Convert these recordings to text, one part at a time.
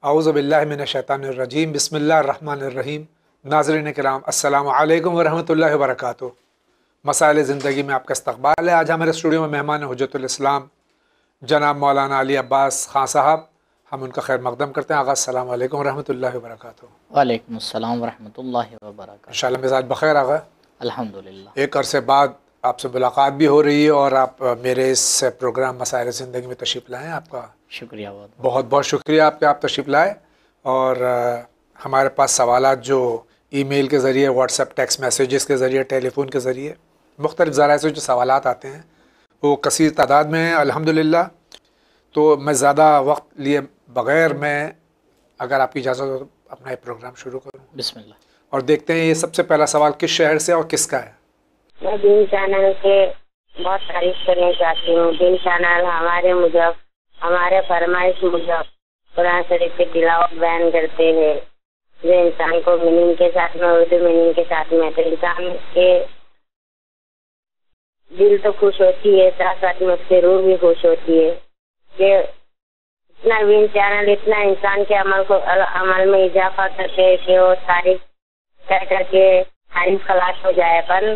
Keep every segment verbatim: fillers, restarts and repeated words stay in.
اعوذ باللہ من الشیطان الرجیم، بسم اللہ الرحمن الرحیم۔ ناظرین کرام، السلام علیکم ورحمۃ اللہ وبرکاتہ۔ مسائل زندگی میں آپ کا استقبال ہے۔ آج ہمارے اسٹوڈیو میں مہمان حجت الاسلام جناب مولانا علی عباس خان صاحب، ہم ان کا خیر مقدم کرتے ہیں۔ آغا السلام علیکم ورحمۃ اللہ وبرکاتہ۔ وعلیکم السلام ورحمۃ اللہ وبرکاتہ۔ انشاءاللہ مزاج بخیر آغا؟ الحمدللہ، ایک عرصے بعد آپ سے ملاقات بھی ہو رہی ہے اور آپ میرے اس پروگرام مسائل زندگی میں تشریف لائیں، آپ کا شکریہ بہت بہت بہت شکریہ آپ کہ آپ تشریف لائے۔ اور ہمارے پاس سوالات جو ای میل کے ذریعے، واٹس ایپ ٹیکسٹ میسیجز کے ذریعے، ٹیلی فون کے ذریعے، مختلف ذرائع سے جو سوالات آتے ہیں وہ کثیر تعداد میں ہیں الحمدللہ۔ تو میں زیادہ وقت لیے بغیر میں اگر آپ کی اجازت ہو تو اپنا یہ پروگرام شروع کروں۔ بسم اللہ۔ اور دیکھتے ہیں یہ سب سے پہلا سوال کس شہر سے اور کس کا ہے؟ میں دین چینل کے بہت تعریف کرنا چاہتی ہوں۔ دین چینل ہمارے مجب ہمارے فرمائش مجب قرآن شریف کی تلاوت بیان کرتے ہیں، جو انسان کو میننگ کے ساتھ میں، اردو میننگ کے ساتھ میں، تو انسان کے دل تو خوش ہوتی ہے، ساتھ ساتھ میں اس کی روح بھی خوش ہوتی ہے کہ اتنا دین چینل اتنا انسان کے عمل کو عمل میں اضافہ کرتے ہے کہ وہ تعریف کر کر کے تعریف خلاص ہو جائے۔ پر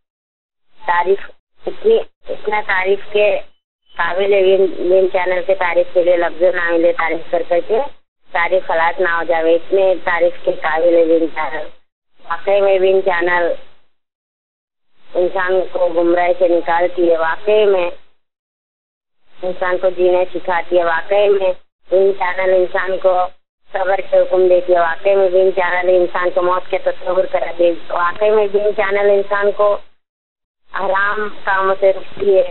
تعریف اتنی اتنا تعریف کے قابل وین چینل کے تعریف کے لیے لفظ نہ ملے، تعریف کر کر کے تعریف خلاص نہ ہو جائے، اتنے تعریف کے قابل وین چینل۔ واقعی میں وین چینل انسان کو گمراہی سے نکالتی ہے، واقعی میں انسان کو جینے سکھاتی ہے، واقعی میں وین چینل انسان کو صبر کے حکم دیتی ہے، واقعی میں وین چینل انسان کو موت کے تصور کراتی ہے، واقعی میں وین چینل انسان کو حرام کاموں سے روکتی ہے۔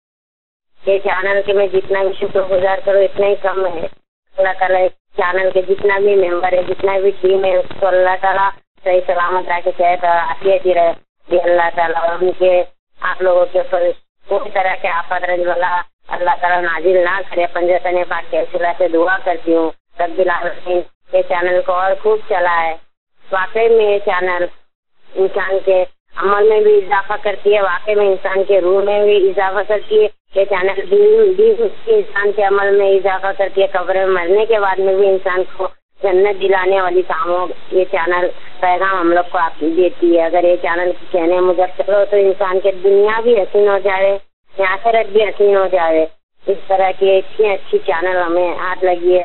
یہ چینل کے میں جتنا بھی شکر گزار کروں اتنا ہی کم ہے۔ اللہ تعالیٰ چینل کے جتنا بھی ممبر ہے، جتنا بھی ٹیم ہے، اس کو اللہ تعالیٰ صحیح سلامت رکھ کے صحت عافیت رہے دی اللہ تعالیٰ، اور ان کے آپ لوگوں کے اوپر کوئی طرح کے آفت رنج والا اللہ تعالیٰ نازل نہ کرے۔ پنجتن پاک کے وسیلہ سے دعا کرتی ہوں رب العالمین یہ چینل کو اور خوب چلائے۔ واقعی میں یہ چینل انسان کے عمل میں بھی اضافہ کرتی ہے، واقعی میں انسان کے روح میں بھی اضافہ کرتی ہے۔ یہ چینل بھی انسان کے عمل میں اضافہ کرتی ہے، قبر میں مرنے کے بعد میں بھی انسان کو جنت دلانے والی کاموں یہ چینل پیغام ہم لوگ کو آپ دیتی ہے۔ اگر یہ چینل کہنے مجھے چلو تو انسان کے دنیا بھی حسین ہو جائے، آخرت بھی حسین ہو جائے۔ اس طرح کی اتنی اچھی چینل ہمیں ہاتھ لگی ہے۔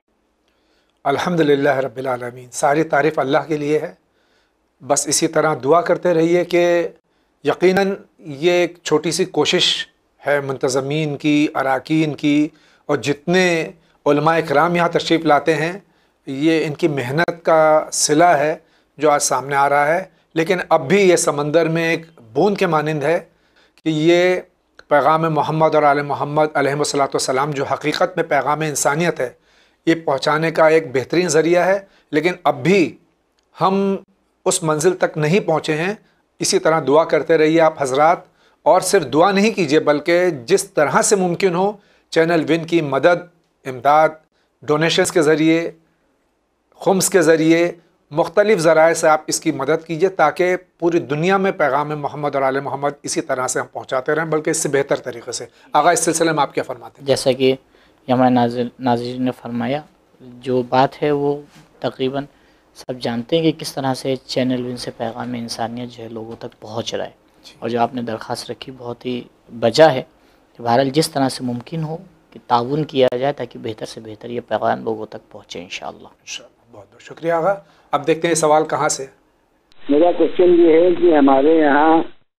الحمدللہ رب العالمین، ساری تعریف اللہ کے لیے ہے۔ بس اسی طرح دعا کرتے رہیے کہ یقیناً یہ ایک چھوٹی سی کوشش ہے منتظمین کی، اراکین کی، اور جتنے علماء اکرام یہاں تشریف لاتے ہیں یہ ان کی محنت کا صلہ ہے جو آج سامنے آ رہا ہے۔ لیکن اب بھی یہ سمندر میں ایک بوند کے مانند ہے کہ یہ پیغام محمد اور آل محمد علیہ الصلوۃ والسلام جو حقیقت میں پیغام انسانیت ہے یہ پہنچانے کا ایک بہترین ذریعہ ہے، لیکن اب بھی ہم اس منزل تک نہیں پہنچے ہیں۔ اسی طرح دعا کرتے رہیے آپ حضرات، اور صرف دعا نہیں کیجیے بلکہ جس طرح سے ممکن ہو چینل ون کی مدد، امداد، ڈونیشنز کے ذریعے، خمس کے ذریعے، مختلف ذرائع سے آپ اس کی مدد کیجیے تاکہ پوری دنیا میں پیغام محمد اور آل محمد اسی طرح سے ہم پہنچاتے رہیں، بلکہ اس سے بہتر طریقے سے۔ آغا اس سلسلے میں آپ کیا فرماتے ہیں؟ جیسا کہ ہمارے ناظر ناظرین نے فرمایا، جو بات ہے وہ تقریباً سب جانتے ہیں کہ کس طرح سے چینل ون سے پیغام انسانیت جو ہے لوگوں تک پہنچ رہا ہے، اور جو آپ نے درخواست رکھی بہت ہی بجا ہے کہ بہرحال جس طرح سے ممکن ہو کہ تعاون کیا جائے تاکہ بہتر سے بہتر یہ پیغام لوگوں تک پہنچے انشاءاللہ۔ انشاءاللہ، بہت بہت شکریہ آغا۔ اب دیکھتے ہیں سوال کہاں سے۔ میرا کوشچن یہ ہے کہ ہمارے یہاں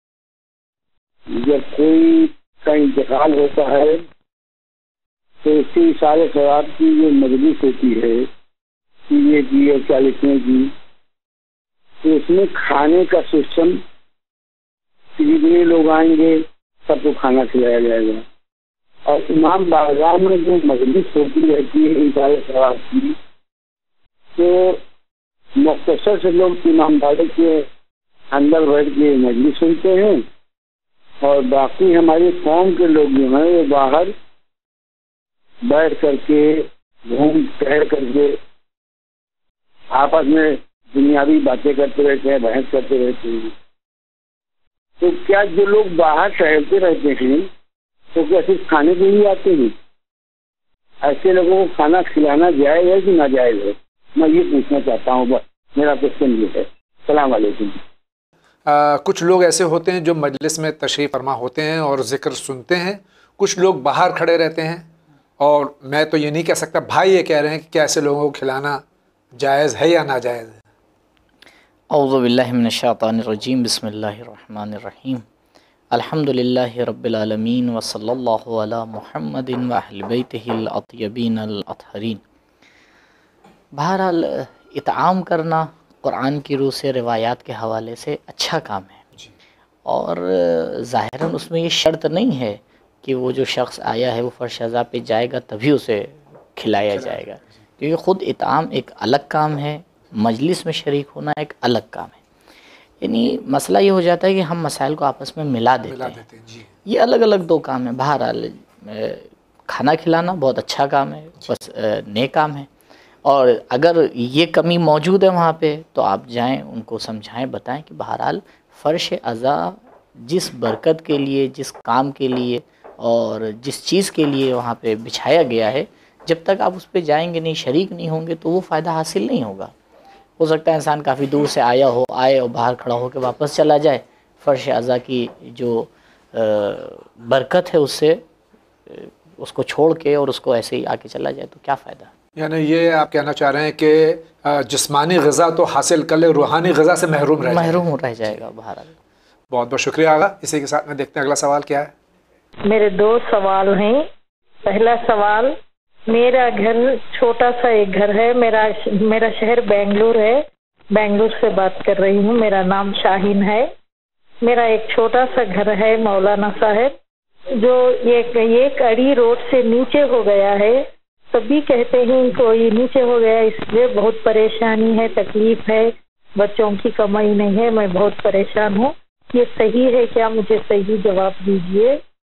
جب کوئی کا انتقال ہوتا ہے تو اس کی سارے ثواب کی جو مجلس ہوتی ہے یہ کی اور کیا لکھنے کی، تو اس میں کھانے کا سسٹم جتنے لوگ آئیں گے سب کو کھانا کھلایا جائے گا، اور امام بارگاہ میں جو مجلس ہوتی رہتی ہے ان سارے ثواب کی، تو مختصر سے لوگ امام بارگاہ کے اندر بیٹھ کے مجلس سنتے ہیں، اور باقی ہماری قوم کے لوگ جو ہیں وہ باہر بیٹھ کر کے گھوم ٹہل کر کے آپس میں دنیاوی باتیں کرتے رہتے ہیں، بحث کرتے رہتے ہیں۔ تو کیا جو لوگ باہر ٹہلتے رہتے ہیں تو کیا صرف کھانے کے لیے آتے ہیں؟ ایسے لوگوں کو کھانا کھلانا جائز ہے کہ ناجائز ہے؟ میں یہ پوچھنا چاہتا ہوں، بس میرا کوشچن یہ ہے۔ السلام علیکم۔ آ, کچھ لوگ ایسے ہوتے ہیں جو مجلس میں تشریف فرما ہوتے ہیں اور ذکر سنتے ہیں، کچھ لوگ باہر کھڑے رہتے ہیں، اور میں تو یہ نہیں کہہ سکتا، بھائی یہ کہہ رہے ہیں کہ کیا ایسے لوگوں کو کھلانا جائز ہے یا ناجائز ہے؟ اعوذ باللہ من الشیطان الرجیم، بسم اللہ الرحمن الرحیم، الحمد للہ رب العالمین وصلی اللہ علی محمد و اہل بیتہ الاطیبین الاطہرین۔ بہرحال اطعام کرنا قرآن کی روح سے، روایات کے حوالے سے اچھا کام ہے، اور ظاہراً اس میں یہ شرط نہیں ہے کہ وہ جو شخص آیا ہے وہ فرش عزا پہ جائے گا تبھی اسے کھلایا جائے گا، کیونکہ خود اطعام ایک الگ کام ہے، مجلس میں شریک ہونا ایک الگ کام ہے۔ یعنی مسئلہ یہ ہو جاتا ہے کہ ہم مسائل کو آپس میں ملا دیتے ہیں، یہ الگ الگ دو کام ہیں۔ بہرحال کھانا کھلانا بہت اچھا کام ہے، بس نیک کام ہے، اور اگر یہ کمی موجود ہے وہاں پہ تو آپ جائیں، ان کو سمجھائیں، بتائیں کہ بہرحال فرش عزا جس برکت کے لیے، جس کام کے لیے اور جس چیز کے لیے وہاں پہ بچھایا گیا ہے، جب تک آپ اس پہ جائیں گے نہیں، شریک نہیں ہوں گے تو وہ فائدہ حاصل نہیں ہوگا۔ ہو سکتا ہے انسان کافی دور سے آیا ہو، آئے اور باہر کھڑا ہو کے واپس چلا جائے، فرش عزا کی جو برکت ہے اس سے اس کو چھوڑ کے اور اس کو ایسے ہی آ کے چلا جائے تو کیا فائدہ؟ یعنی یہ آپ کہنا چاہ رہے ہیں کہ جسمانی غذا تو حاصل کر لے، روحانی غذا سے محروم رہ محروم رہ جائے گا۔ بہرحال بہت بہت شکریہ آغا۔ اسی کے ساتھ میں دیکھتے ہیں اگلا سوال کیا ہے۔ میرے دو سوال ہیں۔ پہلا سوال، میرا گھر چھوٹا سا ایک گھر ہے، میرا میرا شہر بنگلور ہے، بنگلور سے بات کر رہی ہوں، میرا نام شاہین ہے۔ میرا ایک چھوٹا سا گھر ہے مولانا صاحب، جو ایک ایک اڑی روڈ سے نیچے ہو گیا ہے، سبھی کہتے ہیں کو یہ نیچے ہو گیا، اس لیے بہت پریشانی ہے، تکلیف ہے، بچوں کی کمائی نہیں ہے، میں بہت پریشان ہوں، یہ صحیح ہے کیا؟ مجھے صحیح جواب دیجیے۔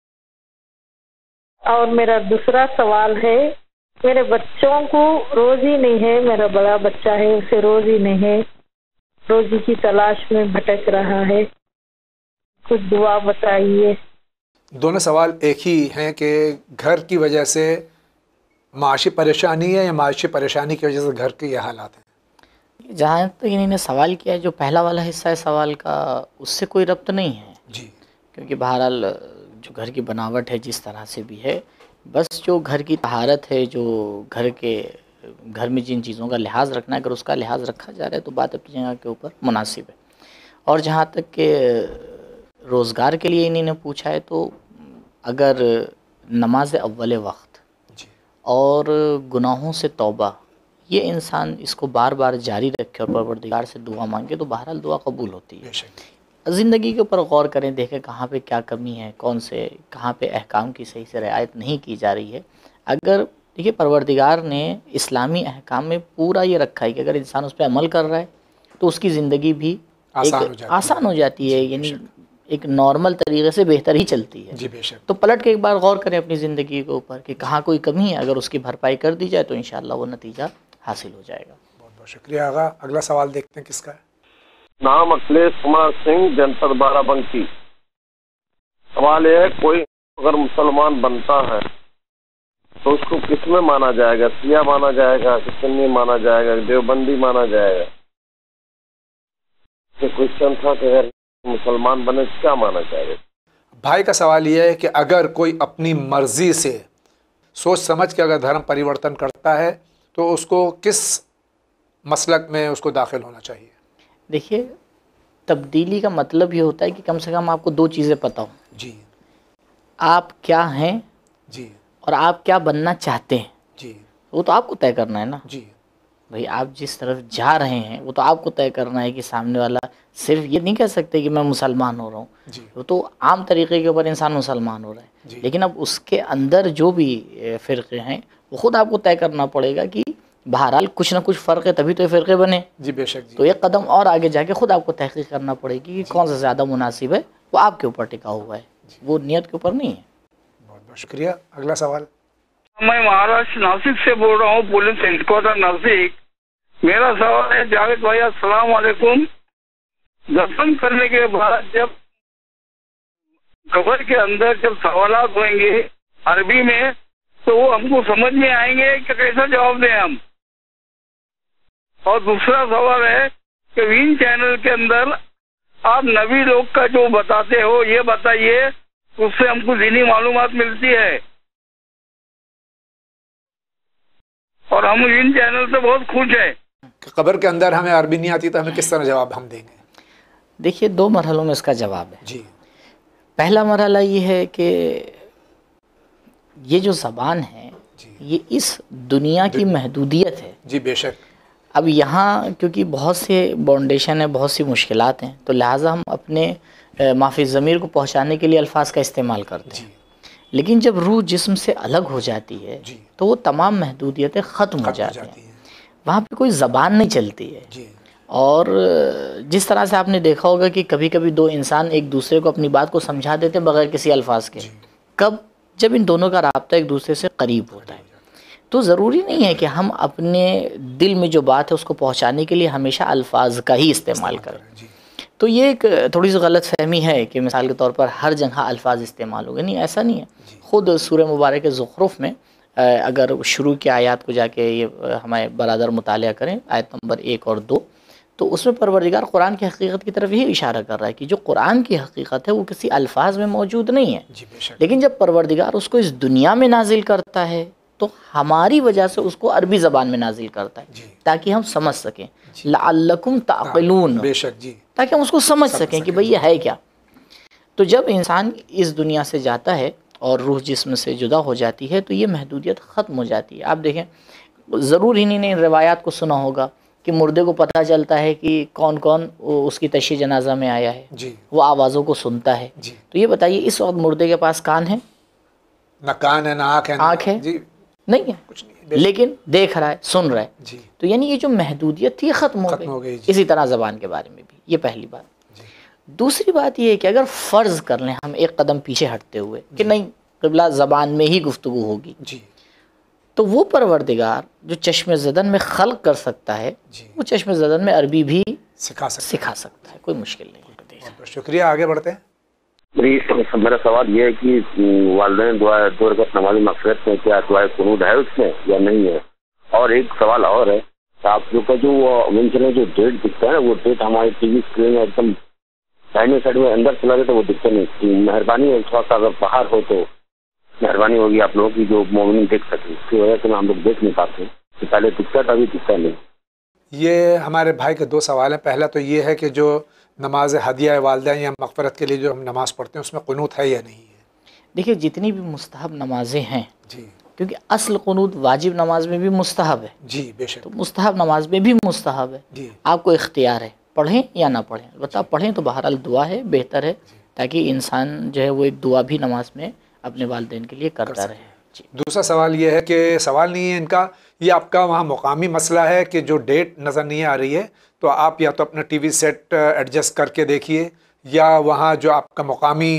اور میرا دوسرا سوال ہے، میرے بچوں کو روزی نہیں ہے، میرا بڑا بچہ ہے اسے روزی نہیں ہے، روزی کی تلاش میں بھٹک رہا ہے، کچھ دعا بتائیے۔ دونوں سوال ایک ہی ہیں کہ گھر کی وجہ سے معاشی پریشانی ہے یا معاشی پریشانی کی وجہ سے گھر کے یہ حالات ہیں؟ جہاں تک انہوں نے سوال کیا ہے، جو پہلا والا حصہ ہے سوال کا، اس سے کوئی ربط نہیں ہے جی، کیونکہ بہرحال جو گھر کی بناوٹ ہے جس طرح سے بھی ہے، بس جو گھر کی طہارت ہے، جو گھر کے گھر میں جن چیزوں کا لحاظ رکھنا ہے، اگر اس کا لحاظ رکھا جا رہا ہے تو بات اپنی جگہ کے اوپر مناسب ہے۔ اور جہاں تک کہ روزگار کے لیے انہوں نے پوچھا ہے، تو اگر نماز اول وقت اور گناہوں سے توبہ، یہ انسان اس کو بار بار جاری رکھے اور پروردگار سے دعا مانگے تو بہرحال دعا قبول ہوتی ہے۔ زندگی کے اوپر غور کریں، دیکھیں کہاں پہ کیا کمی ہے، کون سے کہاں پہ احکام کی صحیح سے رعایت نہیں کی جا رہی ہے۔ اگر دیکھیے پروردگار نے اسلامی احکام میں پورا یہ رکھا ہے کہ اگر انسان اس پہ عمل کر رہا ہے تو اس کی زندگی بھی آسان ہو جاتی ہے، یعنی ایک نارمل طریقے سے بہتر ہی چلتی ہے۔ جی بے شک۔ تو پلٹ کے ایک بار غور کریں اپنی زندگی کے اوپر کہ کہاں کوئی کمی ہے، اگر اس کی بھرپائی کر دی جائے تو انشاءاللہ وہ نتیجہ حاصل ہو جائے گا۔ بہت بہت شکریہ آغا۔ اگلا سوال دیکھتے ہیں کس کا ہے۔ نام اکھلیش کمار سنگھ، جنپد بارہ بنکی۔ سوال یہ ہے، کوئی اگر مسلمان بنتا ہے تو اس کو کس میں مانا جائے گا؟ سیاہ مانا جائے گا، سنی مانا جائے گا، دیوبندی مانا جائے گا؟ یہ کوشچن تھا کہ اگر مسلمان بنے تو کیا مانا جائے گا؟ بھائی کا سوال یہ ہے کہ اگر کوئی اپنی مرضی سے سوچ سمجھ کے اگر دھرم پریورتن کرتا ہے تو اس کو کس مسلک میں اس کو داخل ہونا چاہیے؟ دیکھیے تبدیلی کا مطلب یہ ہوتا ہے کہ کم سے کم آپ کو دو چیزیں پتہ ہوں، جی، آپ کیا ہیں جی، اور آپ کیا بننا چاہتے ہیں، جی، وہ تو آپ کو طے کرنا ہے نا۔ جی، بھئی آپ جس طرف جا رہے ہیں وہ تو آپ کو طے کرنا ہے کہ سامنے والا صرف یہ نہیں کہہ سکتے کہ میں مسلمان ہو رہا ہوں، جی، وہ تو عام طریقے کے اوپر انسان مسلمان ہو رہا ہے، جی، لیکن اب اس کے اندر جو بھی فرقے ہیں وہ خود آپ کو طے کرنا پڑے گا کہ بہرحال کچھ نہ کچھ فرق ہے تبھی تو یہ فرقے بنے۔ جی بے شک جی۔ تو ایک قدم اور آگے جا کے خود آپ کو تحقیق کرنا پڑے گی کہ کون سا زیادہ مناسب ہے، وہ آپ کے اوپر ٹکا ہوا ہے، وہ نیت کے اوپر نہیں ہے۔ بہت بہت شکریہ۔ اگلا سوال۔ میں مہاراشٹر ناسک سے بول رہا ہوں، پولیس ہیڈ کوارٹر ناسک۔ میرا سوال ہے جاوید بھائی، السلام علیکم۔ دفن کرنے کے بعد جب قبر کے اندر جب سوالات ہوئیں گے عربی میں تو وہ ہم کو سمجھ میں آئیں گے کہ کیسا جواب دیں ہم. اور دوسرا سوال ہے کہ وین چینل کے اندر آپ نبی لوگ کا جو بتاتے ہو یہ بتائیے، اس سے ہم کو دینی معلومات ملتی ہے اور ہم وین چینل سے بہت خوش ہیں. قبر کے اندر ہمیں عربی نہیں آتی تو ہمیں کس طرح جواب ہم دیں گے؟ دیکھیے دو مرحلوں میں اس کا جواب ہے. جی. پہلا مرحلہ یہ ہے کہ یہ جو زبان ہے یہ اس دنیا کی محدودیت ہے. جی بے شک. اب یہاں کیونکہ بہت سے باؤنڈیشن ہیں، بہت سی مشکلات ہیں، تو لہٰذا ہم اپنے معافی ضمیر کو پہنچانے کے لیے الفاظ کا استعمال کرتے ہیں. لیکن جب روح جسم سے الگ ہو جاتی ہے تو وہ تمام محدودیتیں ختم ہو جاتی ہیں، وہاں پہ کوئی زبان نہیں چلتی ہے. اور جس طرح سے آپ نے دیکھا ہوگا کہ کبھی کبھی دو انسان ایک دوسرے کو اپنی بات کو سمجھا دیتے ہیں بغیر کسی الفاظ کے. کب؟ جب ان دونوں کا رابطہ ایک دوسرے سے قریب ہوتا ہے. تو ضروری نہیں ہے کہ ہم اپنے دل میں جو بات ہے اس کو پہنچانے کے لیے ہمیشہ الفاظ کا ہی استعمال کریں. تو یہ ایک تھوڑی سی غلط فہمی ہے کہ مثال کے طور پر ہر جگہ الفاظ استعمال ہو گئے. نہیں، ایسا نہیں ہے. خود سورہ مبارک زخرف میں اگر شروع کی آیات کو جا کے یہ ہمارے برادر مطالعہ کریں، آیت نمبر ایک اور دو، تو اس میں پروردگار قرآن کی حقیقت کی طرف یہ اشارہ کر رہا ہے کہ جو قرآن کی حقیقت ہے وہ کسی الفاظ میں موجود نہیں ہے. لیکن جب پروردگار اس کو اس دنیا میں نازل کرتا ہے تو ہماری وجہ سے اس کو عربی زبان میں نازل کرتا ہے تاکہ ہم سمجھ سکیں. لعلکم تعقلون، بے شک جی، تاکہ ہم اس کو سمجھ سکیں کہ بھئی یہ ہے کیا. تو جب انسان اس دنیا سے جاتا ہے اور روح جسم سے جدا ہو جاتی ہے تو یہ محدودیت ختم ہو جاتی ہے. آپ دیکھیں ضرور ہی نہیں روایات کو سنا ہوگا کہ مردے کو پتہ چلتا ہے کہ کون کون اس کی تشییع جنازہ میں آیا ہے. جی. وہ آوازوں کو سنتا ہے. جی. تو یہ بتائیے اس وقت مردے کے پاس کان ہے؟ نہ کان ہے، نہ آنکھ ہے. آنکھ ہے؟ جی نہیں ہے. کچھ نہیں، لیکن دیکھ رہا ہے، سن رہا ہے. جی. تو یعنی یہ جو محدودیت تھی ختم ہو ختم ہو گئی. گئی. جی. اسی طرح زبان کے بارے میں بھی یہ پہلی بات. جی. دوسری بات یہ ہے کہ اگر فرض کر لیں ہم ایک قدم پیچھے ہٹتے ہوئے کہ نہیں قبلہ زبان میں ہی گفتگو ہوگی، جی، تو وہ پروردگار جو چشم زدن میں خلق کر سکتا ہے جی، وہ چشم زدن میں عربی بھی سکھا سکتا سکھا سکتا ہے. کوئی مشکل نہیں. ہے. شکریہ. آگے بڑھتے ہیں. میرا سوال یہ ہے کہ والدین دعا دو رکعت نماز مغفرت میں کیا دعائے قنوت ہے اس میں یا نہیں ہے؟ اور ایک سوال اور ہے، آپ لوگ کا جو منچنے جو ڈیٹ دکھتا ہے نا وہ ڈیٹ ہماری ٹی وی اسکرین میں ایک دم دائیں سائڈ میں اندر چلا گیا تو وہ دکھتا نہیں. مہربانی ہے اس وقت اگر باہر ہو تو مہربانی ہوگی آپ لوگوں کی جو مومن دیکھ سکیں. اس کی وجہ سے ہم لوگ دیکھ نہیں پاتے. پہلے دکھتا تھا ابھی دکھتا نہیں. یہ ہمارے بھائی کے دو سوال ہیں. پہلا تو یہ ہے کہ جو نماز ہدیہ والدین یا مغفرت کے لیے جو ہم نماز پڑھتے ہیں اس میں قنوت ہے یا نہیں ہے؟ دیکھیے جتنی بھی مستحب نمازیں ہیں، جی، کیونکہ اصل قنوت واجب نماز میں بھی مستحب ہے. جی بے شک. تو مستحب نماز میں بھی مستحب ہے. جی. آپ کو اختیار ہے پڑھیں یا نہ پڑھیں. البتہ پڑھیں تو بہرحال دعا ہے، بہتر ہے، تاکہ انسان جو ہے وہ ایک دعا بھی نماز میں اپنے والدین کے لیے کرتا رہے. جی. دوسرا سوال یہ ہے کہ سوال نہیں ہے ان کا، یہ آپ کا وہاں مقامی مسئلہ ہے کہ جو ڈیٹ نظر نہیں آ رہی ہے تو آپ یا تو اپنا ٹی وی سیٹ ایڈجسٹ کر کے دیکھیے یا وہاں جو آپ کا مقامی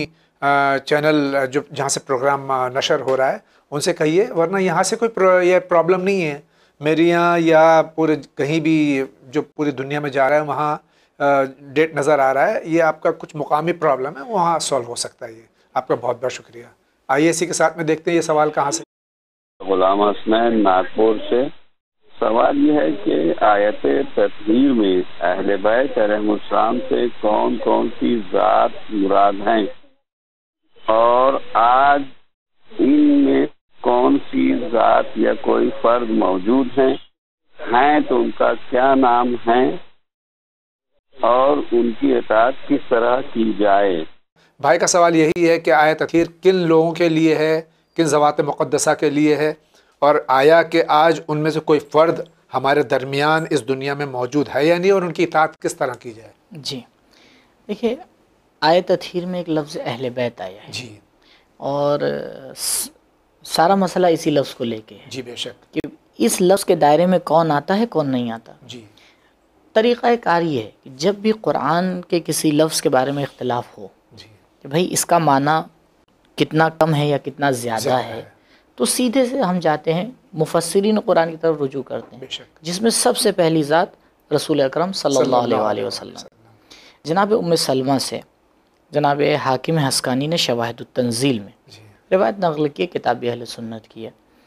چینل جو جہاں سے پروگرام نشر ہو رہا ہے ان سے کہیے، ورنہ یہاں سے کوئی یہ پرابلم نہیں ہے. میری یہاں یا پورے کہیں بھی جو پوری دنیا میں جا رہا ہے وہاں ڈیٹ نظر آ رہا ہے، یہ آپ کا کچھ مقامی پرابلم ہے، وہاں سولو ہو سکتا ہے. یہ آپ کا بہت بہت شکریہ. آئیے اسی کے ساتھ میں دیکھتے ہیں یہ سوال کہاں سے. غلام حسنین ناگپور سے. سوال یہ ہے کہ آیت تطہیر میں اہل بیت علیہ السلام سے کون کون سی ذات مراد ہیں اور آج ان میں کون سی ذات یا کوئی فرد موجود ہیں ہیں تو ان کا کیا نام ہے اور ان کی اطاعت کس طرح کی جائے؟ بھائی کا سوال یہی ہے کہ آیت تطہیر کن لوگوں کے لیے ہے، کن ذوات مقدسہ کے لیے ہے، اور آیا کہ آج ان میں سے کوئی فرد ہمارے درمیان اس دنیا میں موجود ہے یا نہیں، اور ان کی اطاعت کس طرح کی جائے؟ جی دیکھیے آیت تطہیر میں ایک لفظ اہل بیت آیا ہے. جی. اور سارا مسئلہ اسی لفظ کو لے کے ہے. جی بے شک. کہ اس لفظ کے دائرے میں کون آتا ہے کون نہیں آتا. جی. طریقہ کار یہ ہے کہ جب بھی قرآن کے کسی لفظ کے بارے میں اختلاف ہو جی. کہ بھائی اس کا معنی کتنا کم ہے یا کتنا زیادہ ہے، تو سیدھے سے ہم جاتے ہیں مفسرین قرآن کی طرف رجوع کرتے ہیں، جس میں سب سے پہلی ذات رسول اکرم صلی اللہ علیہ وآلہ وسلم. جناب ام سلمہ سے جناب حاکم حسکانی نے شواہد التنزیل میں روایت نقل کی، کتاب اہل سنت کی ہے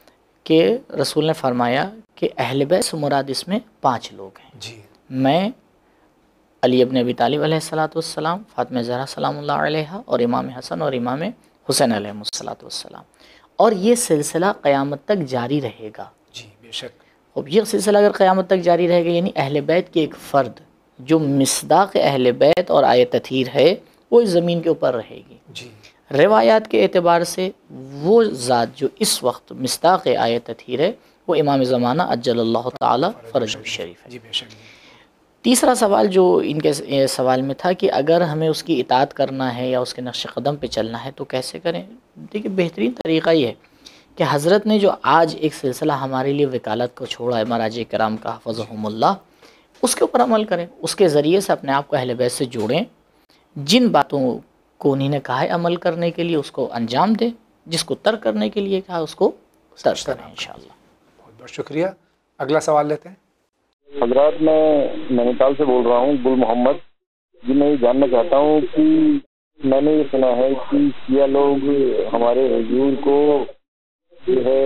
کہ رسول نے فرمایا کہ اہل بیت سے مراد اس میں پانچ لوگ ہیں. جی میں، علی ابن ابی طالب علیہ الصلاۃ والسلام، فاطمہ زہرا سلام اللہ علیہا، اور امام حسن اور امام حسین علیہ الصلاۃ والسلام. اور یہ سلسلہ قیامت تک جاری رہے گا. جی بے شک. اب یہ سلسلہ اگر قیامت تک جاری رہے گا یعنی اہل بیت کی ایک فرد جو مصداق اہل بیت اور آیت تطہیر ہے وہ اس زمین کے اوپر رہے گی. جی روایات کے اعتبار سے وہ ذات جو اس وقت مصداق آیت تطہیر ہے وہ امام زمانہ عجل اللہ تعالی فرجہ الشریف ہے. جی بے شک. تیسرا سوال جو ان کے سوال میں تھا کہ اگر ہمیں اس کی اطاعت کرنا ہے یا اس کے نقش قدم پہ چلنا ہے تو کیسے کریں. دیکھیے بہترین طریقہ یہ ہے کہ حضرت نے جو آج ایک سلسلہ ہمارے لیے وکالت کو چھوڑا ہے مراجع کرام کا حفظہم اللہ، اس کے اوپر عمل کریں. اس کے ذریعے سے اپنے آپ کو اہل بیت سے جوڑیں. جن باتوں کو انہی نے کہا ہے عمل کرنے کے لیے اس کو انجام دیں، جس کو ترک کرنے کے لیے کہا اس کو ترک کریں انشاءاللہ. بہت بہت شکریہ. اگلا سوال لیتے ہیں. حضرات میں نینی تال سے بول رہا ہوں، گل محمد جی. میں یہ جاننا چاہتا ہوں کہ میں نے یہ سنا ہے کہ شیعہ لوگ ہمارے حضور کو جو ہے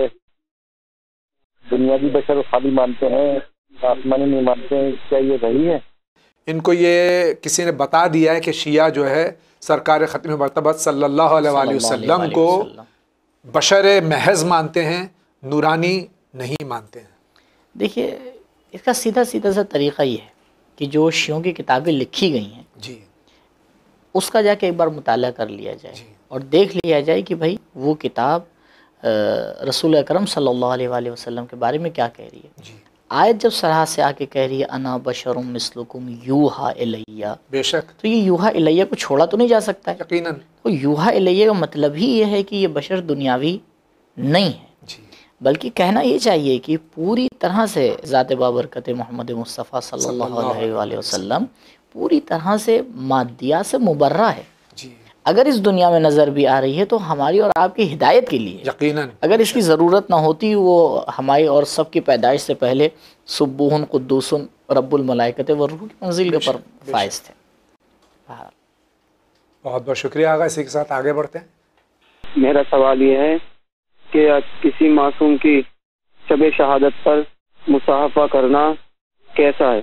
دنیاوی بشر خالی مانتے ہیں، آسمانی نہیں مانتے ہیں. کیا یہ صحیح ہے؟ ان کو یہ کسی نے بتا دیا ہے کہ شیعہ جو ہے سرکار ختم مرتبہ صلی اللہ علیہ وآلہ وسلم کو بشر محض مانتے ہیں، نورانی نہیں مانتے ہیں. دیکھیے اس کا سیدھا سیدھا سا طریقہ یہ ہے کہ جو شیعوں کی کتابیں لکھی گئی ہیں جی اس کا جا کے ایک بار مطالعہ کر لیا جائے جی. اور دیکھ لیا جائے کہ بھائی وہ کتاب رسول اکرم صلی اللہ علیہ وآلہ وسلم کے بارے میں کیا کہہ رہی ہے. جی آیت جب صراحت سے آ کے کہہ رہی ہے انا بشر مثلکم یوحا الیہ، بے شک. تو یہ یوحا الیہ کو چھوڑا تو نہیں جا سکتا ہے. یقیناً. تو یوحا الیہ کا مطلب ہی یہ ہے کہ یہ بشر دنیاوی نہیں ہے، جی بلکہ کہنا یہ چاہیے کہ پوری طرح سے ذات بابرکت محمد مصطفیٰ صلی اللہ علیہ وآلہ وسلم پوری طرح سے مادیات سے مبرہ ہے. جی اگر اس دنیا میں نظر بھی آ رہی ہے تو ہماری اور آپ کی ہدایت کے لیے. یقیناً. اگر اس کی ضرورت نہ ہوتی وہ ہماری اور سب کی پیدائش سے پہلے سبوحن قدوسن رب الملائکت والروح کی منزل کے پر فائز تھے. بہت بہت شکریہ آغا. اسی کے ساتھ آگے بڑھتے ہیں. میرا سوال یہ ہے کہ کسی معصوم کی شب شہادت پر مصاحفہ کرنا کیسا ہے؟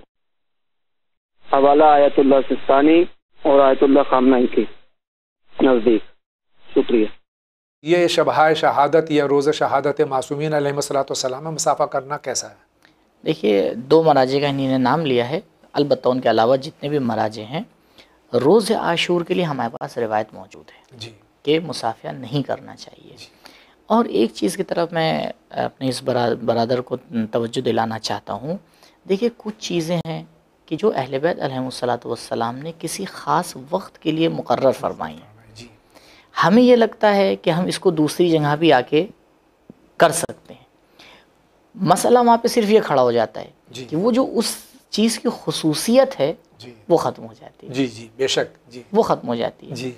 حوالہ آیت اللہ سستانی اور آیت اللہ خامنہی کی نزدیک. شکریہ. یہ شبہ شہادت یا روز شہادت معصومین علیہ الصلوۃ والسلام میں مسافہ کرنا کیسا ہے؟ دیکھیے دو مراجع کا انہی نے نام لیا ہے، البتہ ان کے علاوہ جتنے بھی مراجع ہیں روز عاشور کے لیے ہمارے پاس روایت موجود ہے جی کہ مسافہ نہیں کرنا چاہیے. اور ایک چیز کی طرف میں اپنے اس برادر کو توجہ دلانا چاہتا ہوں. دیکھیے کچھ چیزیں ہیں کہ جو اہل بیت علیہ الصلوۃ والسلام نے کسی خاص وقت کے لیے مقرر فرمائی ہیں. ہمیں یہ لگتا ہے کہ ہم اس کو دوسری جگہ بھی آ کے کر سکتے ہیں. مسئلہ وہاں پہ صرف یہ کھڑا ہو جاتا ہے جی. کہ وہ جو اس چیز کی خصوصیت ہے جی وہ ختم ہو جاتی ہے. جی جی بے شک. جی وہ ختم ہو جاتی ہے. جی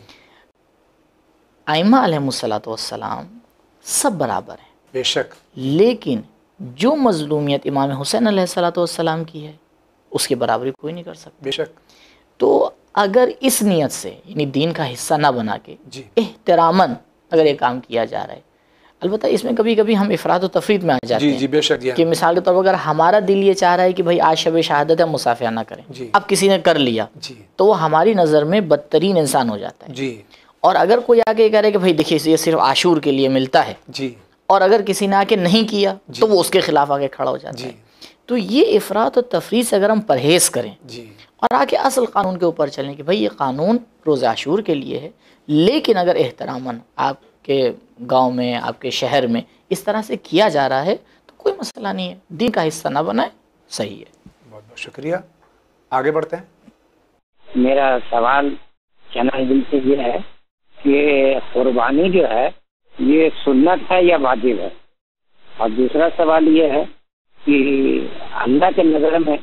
ائمہ علیہ الصلوۃ والسلام سب برابر ہیں بے شک. لیکن جو مظلومیت امام حسین علیہ الصلوۃ والسلام کی ہے اس کی برابری کوئی نہیں کر سکتا. بے شک. تو اگر اس نیت سے یعنی دین کا حصہ نہ بنا کے جی احتراماً اگر یہ کام کیا جا رہا ہے، البتہ اس میں کبھی کبھی ہم افراد و تفرید میں آ جاتے جی ہیں جی بے شک. کہ مثال کے طور پر اگر ہمارا دل یہ چاہ رہا ہے کہ بھائی آج شب شہادت ہے مسافہ نہ کریں، جی. اب کسی نے کر لیا جی تو وہ ہماری نظر میں بدترین انسان ہو جاتا ہے. جی اور اگر کوئی آگے یہ کہہ رہے کہ بھائی دیکھیے یہ صرف عاشور کے لیے ملتا ہے، جی اور اگر کسی نے آ کے نہیں کیا تو وہ اس کے خلاف آگے کھڑا ہو جاتا جی ہے. تو یہ افراط و تفریط سے اگر ہم پرہیز کریں جی اور آ کے اصل قانون کے اوپر چلیں کہ بھائی یہ قانون روز عاشور کے لیے ہے، لیکن اگر احتراماً آپ کے گاؤں میں آپ کے شہر میں اس طرح سے کیا جا رہا ہے تو کوئی مسئلہ نہیں ہے. دین کا حصہ نہ بنائے، صحیح ہے. بہت بہت شکریہ. آگے بڑھتے ہیں. میرا سوال چینل دل سے یہ ہے کہ قربانی جو ہے یہ سنت ہے یا واجب ہے؟ اور دوسرا سوال یہ ہے کہ اللہ کے نظر میں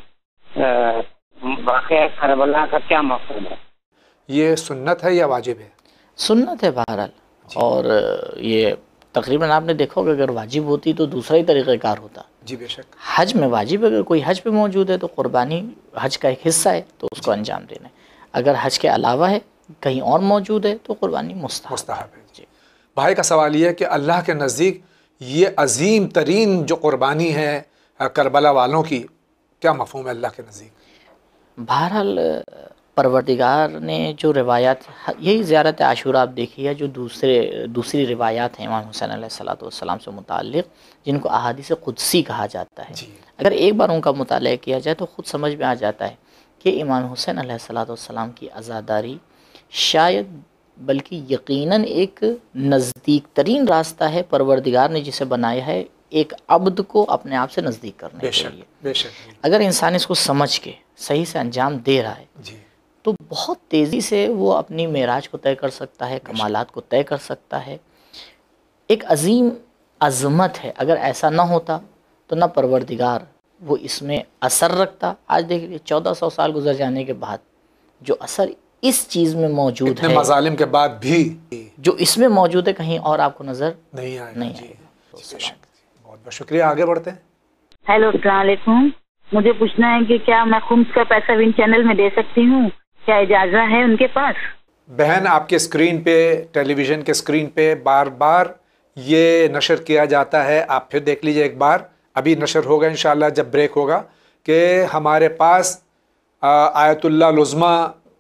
واقعہ کربلا کا کیا مقصد ہے؟ یہ سنت ہے یا واجب ہے؟ سنت ہے بہرحال. اور یہ تقریباً آپ نے دیکھا ہوگا اگر واجب ہوتی تو دوسرا ہی طریقہ کار ہوتا. جی بے شک. حج میں واجب اگر کوئی حج پہ موجود ہے تو قربانی حج کا ایک حصہ ہے تو اس کو انجام دینا ہے. اگر حج کے علاوہ ہے کہیں اور موجود ہے تو قربانی مستحب مستحب ہے. جی. بھائی کا سوال یہ ہے کہ اللہ کے نزدیک یہ عظیم ترین جو قربانی ہے کربلا والوں کی، کیا مفہوم ہے اللہ کے نزدیک؟ بہرحال پروردگار نے جو روایات، یہی زیارت عاشورہ آپ دیکھیے جو دوسرے دوسری روایات ہیں امام حسین علیہ الصلوۃ والسلام سے متعلق، جن کو احادیث قدسی کہا جاتا ہے، جی اگر ایک بار ان کا مطالعہ کیا جائے تو خود سمجھ میں آ جاتا ہے کہ امام حسین علیہ الصلوۃ والسلام کی عزاداری شاید بلکہ یقیناً ایک نزدیک ترین راستہ ہے پروردگار نے جسے بنایا ہے ایک عبد کو اپنے آپ سے نزدیک کرنے بے کے شک لیے۔ بے شک اگر انسان اس کو سمجھ کے صحیح سے انجام دے رہا ہے جی تو بہت تیزی سے وہ اپنی معراج کو طے کر سکتا ہے، کمالات کو طے کر سکتا ہے۔ ایک عظیم عظمت ہے، اگر ایسا نہ ہوتا تو نہ پروردگار وہ اس میں اثر رکھتا۔ آج دیکھ لیجیے چودہ سو سال گزر جانے کے بعد جو اثر اس چیز میں موجود اتنے ہے، مظالم کے بعد بھی جو اس میں موجود ہے، کہیں اور آپ کو نظر نہیں آئے نہیں جی آئے گا۔ بے شک۔ بہت بہت شکریہ، آگے بڑھتے ہیں۔ ہیلو، السلام علیکم۔ مجھے پوچھنا ہے کہ کیا میں خمس کا پیسہ ون چینل میں دے سکتی ہوں؟ کیا اجازت ہے ان کے پاس؟ بہن، آپ کے اسکرین پہ، ٹیلی ویژن کے اسکرین پہ بار بار یہ نشر کیا جاتا ہے، آپ پھر دیکھ لیجئے ایک بار، ابھی نشر ہوگا انشاءاللہ جب بریک ہوگا، کہ ہمارے پاس آیت اللہ العظمیٰ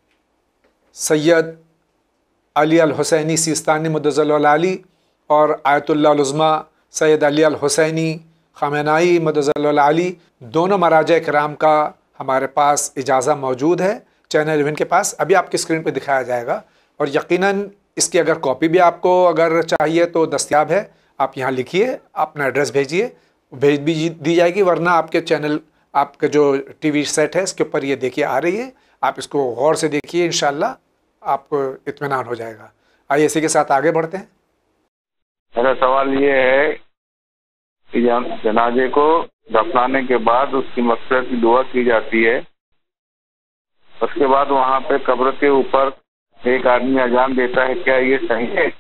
سید علی الحسینی سیستانی مدظل العلی اور آیت اللہ العظمیٰ سید علی الحسینی خامنائی مدظل العلی، دونوں مراجع کرام کا ہمارے پاس اجازہ موجود ہے چینل الیون کے پاس، ابھی آپ کی اسکرین پہ دکھایا جائے گا، اور یقیناً اس کی اگر کاپی بھی آپ کو اگر چاہیے تو دستیاب ہے، آپ یہاں لکھیے، اپنا ایڈریس بھیجیے، بھیج بھی دی جائے گی، ورنہ آپ کے چینل، آپ کا جو ٹی وی سیٹ ہے اس کے اوپر یہ دیکھیے آ رہی ہے، آپ اس کو غور سے دیکھیے، انشاءاللہ آپ کو اطمینان ہو جائے گا۔ آئیے اسی کے ساتھ آگے بڑھتے ہیں۔ میرا سوال یہ ہے کہ جنازے کو دفنانے کے بعد اس کی مغفرت کی دعا کی جاتی ہے، اس کے بعد وہاں پہ قبر کے اوپر ایک آدمی اذان دیتا ہے، کیا یہ صحیح ہے؟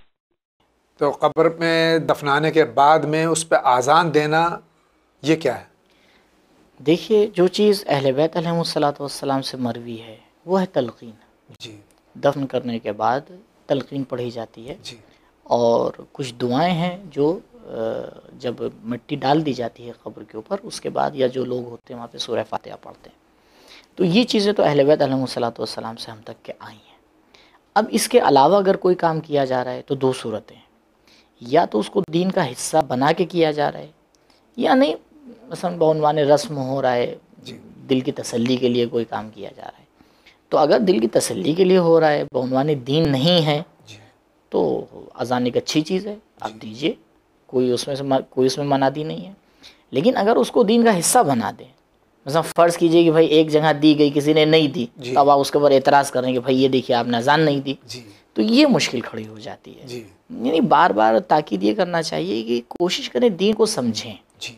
تو قبر میں دفنانے کے بعد میں اس پہ اذان دینا یہ کیا ہے؟ دیکھیے، جو چیز اہل بیت علیہ الصلوۃ والسلام سے مروی ہے وہ ہے تلقین۔ جی دفن کرنے کے بعد تلقین پڑھی جاتی ہے، جی اور کچھ دعائیں ہیں جو جب مٹی ڈال دی جاتی ہے قبر کے اوپر، اس کے بعد یا جو لوگ ہوتے ہیں وہاں پہ سورہ فاتحہ پڑھتے ہیں۔ تو یہ چیزیں تو اہل بیت علیہ الصلوۃ والسلام سے ہم تک کے آئی ہیں۔ اب اس کے علاوہ اگر کوئی کام کیا جا رہا ہے تو دو صورتیں ہیں، یا تو اس کو دین کا حصہ بنا کے کیا جا رہا ہے، یا نہیں، مثلا بعنوان رسم ہو رہا ہے، دل کی تسلی کے لیے کوئی کام کیا جا رہا ہے۔ تو اگر دل کی تسلی کے لیے ہو رہا ہے، بعنوان دین نہیں ہے، تو اذان ایک اچھی چیز ہے، آپ دیجئے، کوئی اس میں سے کوئی اس میں منادی نہیں ہے۔ لیکن اگر اس کو دین کا حصہ بنا دیں، مثلا فرض کیجئے کہ بھائی ایک جگہ دی گئی، کسی نے نہیں دی، تو اب آپ اس کے اوپر اعتراض کریں کہ بھائی یہ دیکھیے آپ نے اذان نہیں دی، تو یہ مشکل کھڑی ہو جاتی ہے۔ یعنی بار بار تاکید یہ کرنا چاہیے کہ کوشش کریں دین کو سمجھیں،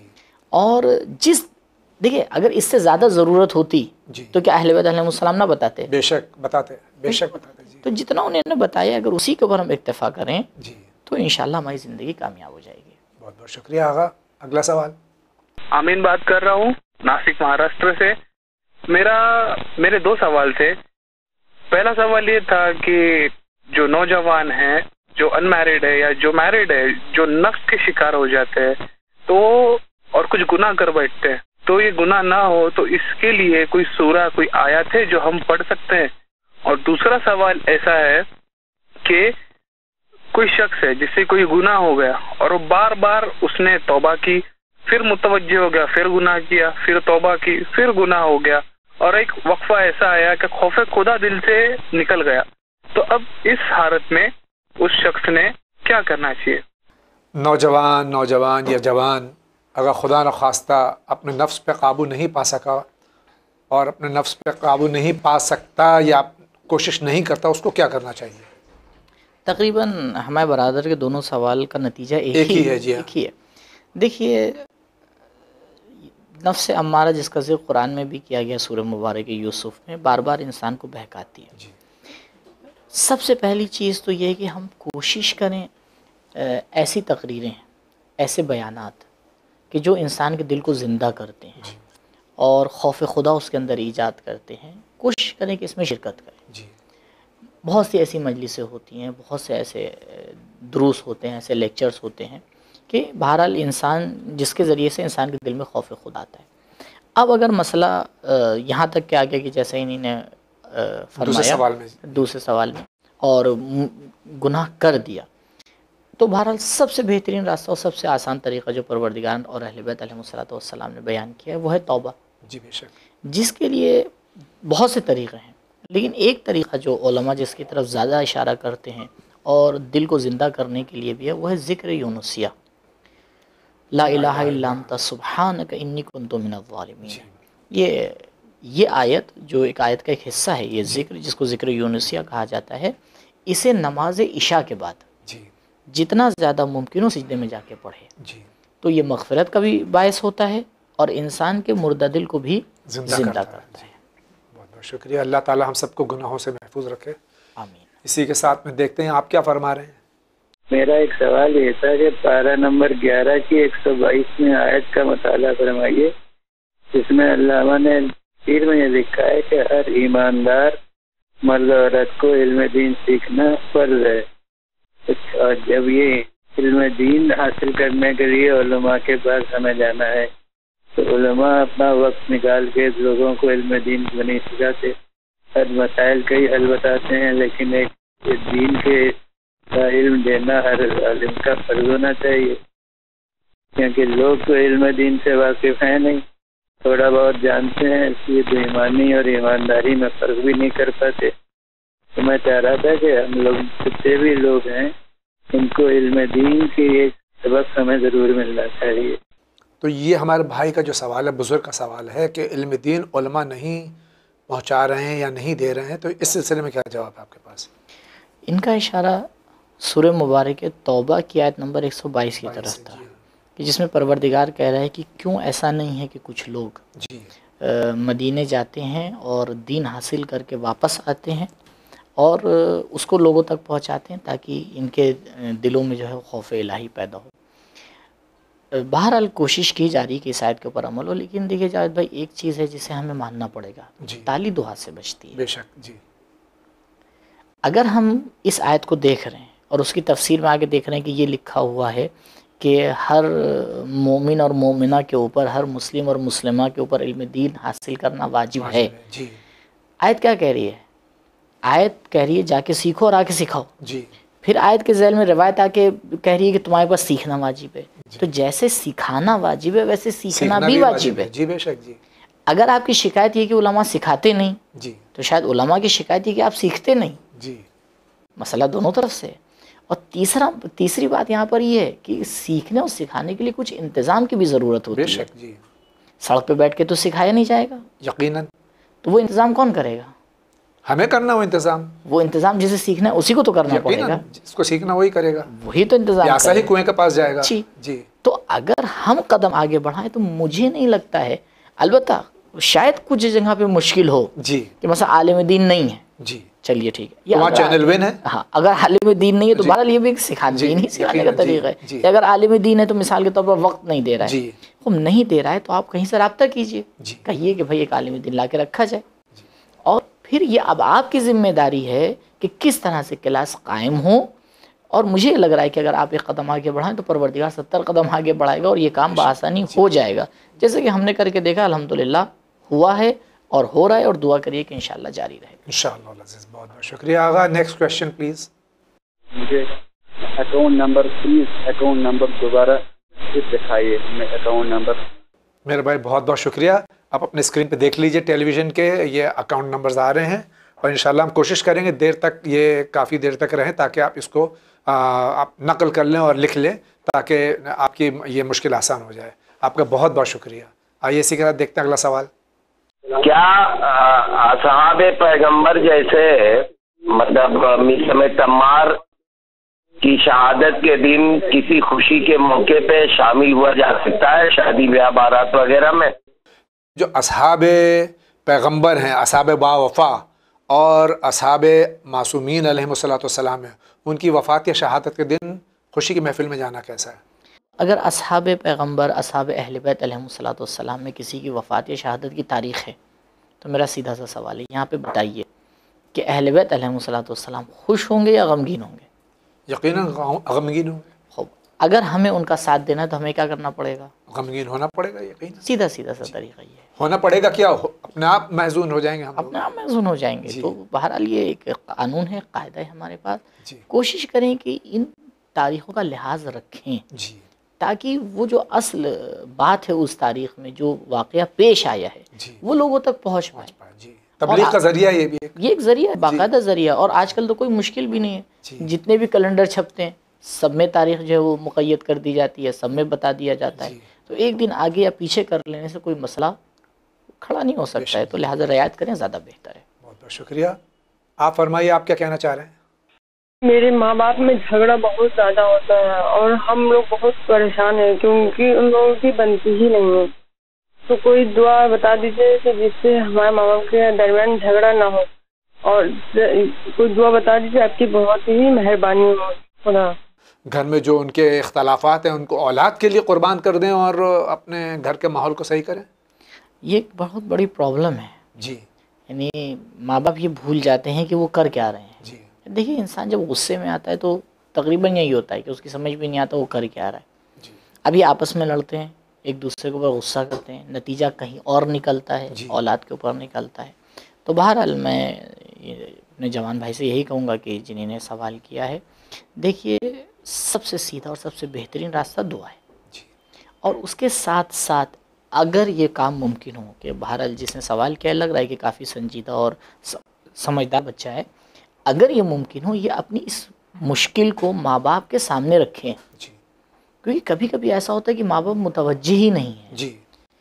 اور جس دیکھیں اگر اس سے زیادہ ضرورت ہوتی تو کیا اہل بیت علیہ السلام نہ بتاتے؟ بے شک بتاتے، بے شک بتاتے جی۔ تو جتنا انہوں نے بتایا اگر اسی کے اوپر ہم اکتفا کریں تو انشاءاللہ ہماری زندگی کامیاب ہو جائے گی۔ بہت بہت شکریہ آغا۔ اگلا سوال۔ آمین بات کر رہا ہوں ناسک مہاراشٹر سے۔ میرا میرے دو سوال تھے۔ پہلا سوال یہ تھا کہ جو نوجوان ہیں، جو ان میرڈ ہے یا جو میرڈ ہے، جو نفس کے شکار ہو جاتے ہیں تو اور کچھ گناہ کر بیٹھتے ہیں، تو یہ گناہ نہ ہو تو اس کے لیے کوئی سورہ، کوئی آیت ہے جو ہم پڑھ سکتے ہیں؟ اور دوسرا سوال ایسا ہے کہ کوئی شخص ہے جس سے کوئی گناہ ہو گیا اور وہ بار بار اس نے توبہ کی، پھر متوجہ ہو گیا، پھر گناہ کیا، پھر توبہ کی، پھر گناہ ہو گیا، اور ایک وقفہ ایسا آیا کہ خوف خدا دل سے نکل گیا، تو اب اس حالت میں اس شخص نے کیا کرنا چاہیے؟ نوجوان نوجوان یا جوان اگر خدا نخواستہ اپنے نفس پہ قابو نہیں پا سکا اور اپنے نفس پہ قابو نہیں پا سکتا یا کوشش نہیں کرتا، اس کو کیا کرنا چاہیے؟ تقریباً ہمارے برادر کے دونوں سوال کا نتیجہ ایک, ایک ہی ہے جی ایک ہی ہے۔ دیکھیے، نفس امارہ جس کا ذکر قرآن میں بھی کیا گیا سورہ مبارک یوسف میں، بار بار انسان کو بہکاتی ہے۔ جی۔ سب سے پہلی چیز تو یہ ہے کہ ہم کوشش کریں ایسی تقریریں، ایسے بیانات کہ جو انسان کے دل کو زندہ کرتے ہیں جی۔ اور خوف خدا اس کے اندر ایجاد کرتے ہیں، کوشش کریں کہ اس میں شرکت کریں۔ جی۔ بہت سی ایسی مجلسیں ہوتی ہیں، بہت سے ایسے دروس ہوتے ہیں، ایسے لیکچرز ہوتے ہیں کہ بہرحال انسان جس کے ذریعے سے انسان کے دل میں خوف خدا آتا ہے. اب اگر مسئلہ یہاں تک کہ آگے کہ جیسے انہی نے فرمایا دوسرے سوال میں اور گناہ کر دیا، تو بہرحال سب سے بہترین راستہ اور سب سے آسان طریقہ جو پروردگار اور اہل بیت علیہ الصلوۃ والسلام نے بیان کیا ہے وہ ہے توبہ. جی بے شک. جس کے لیے بہت سے طریقے ہیں، لیکن ایک طریقہ جو علماء جس کی طرف زیادہ اشارہ کرتے ہیں اور دل کو زندہ کرنے کے لیے بھی ہے وہ ہے ذکر یونسیہ، لا الہ الا انت سبحانک انی کنت من الظالمین. یہ یہ آیت جو ایک آیت کا ایک حصہ ہے، یہ ذکر جس کو ذکر یونسیہ کہا جاتا ہے، اسے نماز عشاء کے بعد جتنا زیادہ ممکن ہو سجدے میں جا کے پڑھے تو یہ مغفرت کا بھی باعث ہوتا ہے اور انسان کے مردہ دل کو بھی زندہ, زندہ کرتا, کرتا ہے. بہت بہت شکریہ. اللہ تعالی ہم سب کو گناہوں سے محفوظ رکھے. آمین. اسی کے ساتھ میں دیکھتے ہیں آپ کیا فرما رہے ہیں. میرا ایک سوال یہ تھا کہ پارہ نمبر گیارہ کی ایک سو بائیس میں آیت کا مطالعہ فرمائیے، جس میں علامہ نے تفسیر میں یہ لکھا ہے کہ ہر ایماندار مرد عورت کو علم دین سیکھنا فرض ہے، اور جب یہ علم دین حاصل کرنے کے لیے علماء کے پاس ہمیں جانا ہے تو علماء اپنا وقت نکال کے لوگوں کو علم دین کو نہیں سکھاتے. ہر مسائل کا ہی حل بتاتے ہیں، لیکن ایک دین کے کا علم دینا ہر عالم کا فرض ہونا چاہیے، کیونکہ لوگ تو علم دین سے واقف ہیں نہیں، تھوڑا بہت جانتے ہیں، اس لیے بے ایمانی اور ایمانداری میں فرق بھی نہیں کر پاتے. تو میں چاہ رہا تھا کہ ہم لوگ جتنے بھی لوگ ہیں ان کو علم دین کی ایک سبق ہمیں ضرور ملنا چاہیے. تو یہ ہمارے بھائی کا جو سوال ہے، بزرگ کا سوال ہے کہ علم دین علماء نہیں پہنچا رہے ہیں یا نہیں دے رہے ہیں، تو اس سلسلے میں کیا جواب ہے آپ کے پاس؟ ان کا اشارہ سورہ مبارک توبہ کی آیت نمبر ایک سو بائیس کی طرف تھا، کہ جس میں پروردگار کہہ رہا ہے کہ کیوں ایسا نہیں ہے کہ کچھ لوگ جی مدینے جاتے ہیں اور دین حاصل کر کے واپس آتے ہیں اور اس کو لوگوں تک پہنچاتے ہیں تاکہ ان کے دلوں میں جو ہے خوف الہی پیدا ہو. بہرحال کوشش کی جا رہی کہ اس آیت کے اوپر عمل ہو، لیکن دیکھیے جاوید بھائی ایک چیز ہے جسے ہمیں ماننا پڑے گا، جی تالی دو ہاتھ سے بجتی ہے. بے شک. جی اگر ہم اس آیت کو دیکھ رہے ہیں اور اس کی تفسیر میں آگے دیکھ رہے ہیں کہ یہ لکھا ہوا ہے کہ ہر مومن اور مومنہ کے اوپر، ہر مسلم اور مسلمہ کے اوپر علم دین حاصل کرنا واجب ہے، جی آیت کیا کہہ رہی ہے؟ آیت کہہ رہی ہے جا کے سیکھو اور آ کے سکھاؤ. جی پھر آیت کے ذیل میں روایت آ کے کہہ رہی ہے کہ تمہارے پاس سیکھنا واجب ہے. تو جیسے سکھانا واجب ہے ویسے سیکھنا بھی واجب ہے. جی بے شک. جی اگر آپ کی شکایت یہ کہ علماء سکھاتے نہیں، جی تو شاید علماء کی شکایت یہ کہ آپ سیکھتے نہیں. جی مسئلہ دونوں طرف سے. اور تیسرا تیسری بات یہاں پر یہ ہے کہ سیکھنے اور سکھانے کے لیے کچھ انتظام کی بھی ضرورت ہوتی ہے. بے شک. جی سڑک پہ بیٹھ کے تو سکھایا نہیں جائے گا یقیناً. تو وہ انتظام کون کرے گا؟ ہمیں کرنا وہ انتظام. وہ انتظام جسے سیکھنا ہے اسی کو تو کرنا پڑے گا. جس کو سیکھنا وہی کرے گا، وہی تو انتظام ایسا ہی کنویں کے پاس جائے گا. جی جی تو اگر ہم قدم آگے بڑھائیں تو مجھے نہیں لگتا ہے، البتہ شاید کچھ جگہ پہ مشکل ہو جی کہ مثلا عالم دین نہیں ہے، جی چلیے ٹھیک ہے، وہاں چینل ون ہے. ہاں اگر عالم دین نہیں ہے تو بہرحال یہ بھی سکھانے دین ہی سکھانے کا طریقہ ہے. کہ اگر عالم دین ہے تو مثال کے طور پر وقت نہیں دے رہا ہے، وہ نہیں دے رہا ہے تو آپ کہیں سے رابطہ کیجئے، کہیے کہ بھائی ایک عالم دین لا کے رکھا جائے. اور پھر یہ اب آپ کی ذمہ داری ہے کہ کس طرح سے کلاس قائم ہو. اور مجھے لگ رہا ہے کہ اگر آپ ایک قدم آگے بڑھائیں تو پروردگار ستر قدم آگے بڑھائے گا اور یہ کام بآسانی ہو جائے گا، جیسے کہ ہم نے کر کے دیکھا الحمدللہ ہوا ہے اور ہو رہا ہے. اور دعا کریے کہ انشاءاللہ جاری رہے گا. انشاءاللہ العزیز. بہت بہت شکریہ آغا. Next question please. مجھے account number please account number دوبارہ دکھائیے. میں اکاؤنٹ نمبر. میرے بھائی بہت بہت شکریہ. آپ اپنے اسکرین پہ دیکھ لیجئے ٹیلی ویژن کے یہ اکاؤنٹ نمبرز آ رہے ہیں اور انشاءاللہ ہم کوشش کریں گے دیر تک یہ کافی دیر تک رہیں تاکہ آپ اس کو آپ نقل کر لیں اور لکھ لیں تاکہ آپ کی یہ مشکل آسان ہو جائے. آپ کا بہت بہت شکریہ. آئیے اسی کے ساتھ دیکھتے ہیں اگلا سوال. کیا اصحاب پیغمبر جیسے مطلب میثم تمار کی شہادت کے دن کسی خوشی کے موقع پہ شامل ہوا جا سکتا ہے شادی بیاہ بارات وغیرہ میں؟ جو اصحاب پیغمبر ہیں، اصحاب با وفا اور اصحاب معصومین علیہم الصلوۃ والسلام ہیں، ان کی وفات یا شہادت کے دن خوشی کی محفل میں جانا کیسا ہے؟ اگر اصحاب پیغمبر اصحاب اہل بیت علیہم الصلوۃ والسلام میں کسی کی وفات یا شہادت کی تاریخ ہے تو میرا سیدھا سا سوال ہے یہاں پہ بتائیے کہ اہل بیت علیہم الصلوۃ والسلام خوش ہوں گے یا غمگین ہوں گے؟ یقیناً غمگین ہوں گے. خوب اگر ہمیں ان کا ساتھ دینا ہے تو ہمیں کیا کرنا پڑے گا؟ غمگین ہونا پڑے گا، یقین سیدھا سیدھا سا طریقہ یہ ہے. ہونا پڑے گا. کیا اپنے آپ محزون ہو جائیں گے ہم لوگ؟ اپنے آپ محزون ہو جائیں گے. جی. تو بہرحال یہ ایک قانون ہے، قاعدہ ہے ہمارے پاس. جی کوشش کریں کہ ان تاریخوں کا لحاظ رکھیں جی تاکہ وہ جو اصل بات ہے اس تاریخ میں جو واقعہ پیش آیا ہے جی وہ لوگوں تک پہنچ پائے. جی تبلیغ کا ذریعہ یہ بھی ایک یہ ایک ذریعہ ہے، باقاعدہ ذریعہ. اور آج کل تو کوئی مشکل بھی نہیں جی. ہے، جتنے بھی کیلنڈر چھپتے ہیں سب میں تاریخ جو ہے وہ مقید کر دی جاتی ہے، سب میں بتا دیا جاتا ہے. جی. تو ایک دن آگے یا پیچھے کر لینے سے کوئی مسئلہ کھڑا نہیں ہو سکتا ہے. تو لہٰذا رعایت کریں زیادہ بہتر ہے. بہت بہت شکریہ. آپ فرمائیے، آپ کیا کہنا چاہ رہے ہیں؟ میرے ماں باپ میں جھگڑا بہت زیادہ ہوتا ہے اور ہم لوگ بہت پریشان ہیں کیونکہ ان لوگوں کی بنتی ہی نہیں ہے. تو کوئی دعا بتا دیجیے کہ جس سے ہمارے ماں باپ کے درمیان جھگڑا نہ ہو، اور کوئی دعا بتا دیجیے، آپ کی بہت ہی مہربانی ہو. خدا گھر میں جو ان کے اختلافات ہیں ان کو اولاد کے لیے قربان کر دیں اور اپنے گھر کے ماحول کو صحیح کریں. یہ ایک بہت بڑی پرابلم ہے. جی یعنی ماں باپ یہ بھول جاتے ہیں کہ وہ کر کیا رہے ہیں. جی دیکھیے انسان جب غصے میں آتا ہے تو تقریباً یہی ہوتا ہے کہ اس کی سمجھ بھی نہیں آتا وہ کر کیا رہا ہے. جی ابھی آپس میں لڑتے ہیں، ایک دوسرے کے اوپر غصہ کرتے ہیں، نتیجہ کہیں اور نکلتا ہے، جی. اولاد کے اوپر نکلتا ہے. تو بہرحال میں اپنے جوان بھائی سے یہی کہوں گا کہ جنہیں نے سوال کیا ہے، دیکھیے سب سے سیدھا اور سب سے بہترین راستہ دعا ہے. جی. اور اس کے ساتھ ساتھ اگر یہ کام ممکن ہو کہ بہرحال جس نے سوال کیا لگ رہا ہے کہ کافی سنجیدہ اور سمجھدار بچہ ہے، اگر یہ ممکن ہو یہ اپنی اس مشکل کو ماں باپ کے سامنے رکھیں. جی کیونکہ کبھی کبھی ایسا ہوتا ہے کہ ماں باپ متوجہ ہی نہیں ہے. جی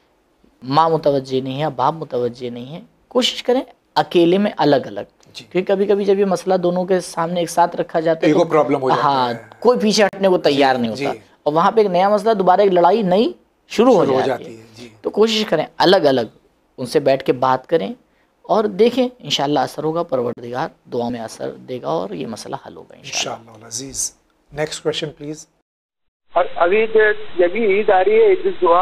ماں متوجہ نہیں ہے، باپ متوجہ نہیں ہے. کوشش کریں اکیلے میں الگ الگ. جی. کیونکہ کبھی کبھی جب یہ مسئلہ دونوں کے سامنے ایک ساتھ رکھا جاتا ہے ایگو تو پرابلم ہو جاتا ہاں ہے. کوئی پیچھے ہٹنے کو تیار نہیں ہوتا، جی. اور وہاں پہ ایک نیا مسئلہ دوبارہ ایک لڑائی نئی شروع ہو شروع ہو جاتی جاتی ہے. ہے. جی تو کوشش کریں الگ الگ ان سے بیٹھ کے بات کریں اور دیکھیں انشاءاللہ اثر ہوگا. پروردگار دعا میں اثر دے گا اور یہ مسئلہ حل ہوگا انشاءاللہ. انشاءاللہ العزیز. Next question please. اور ابھی جب عید آ رہی ہے، عید الضحیٰ،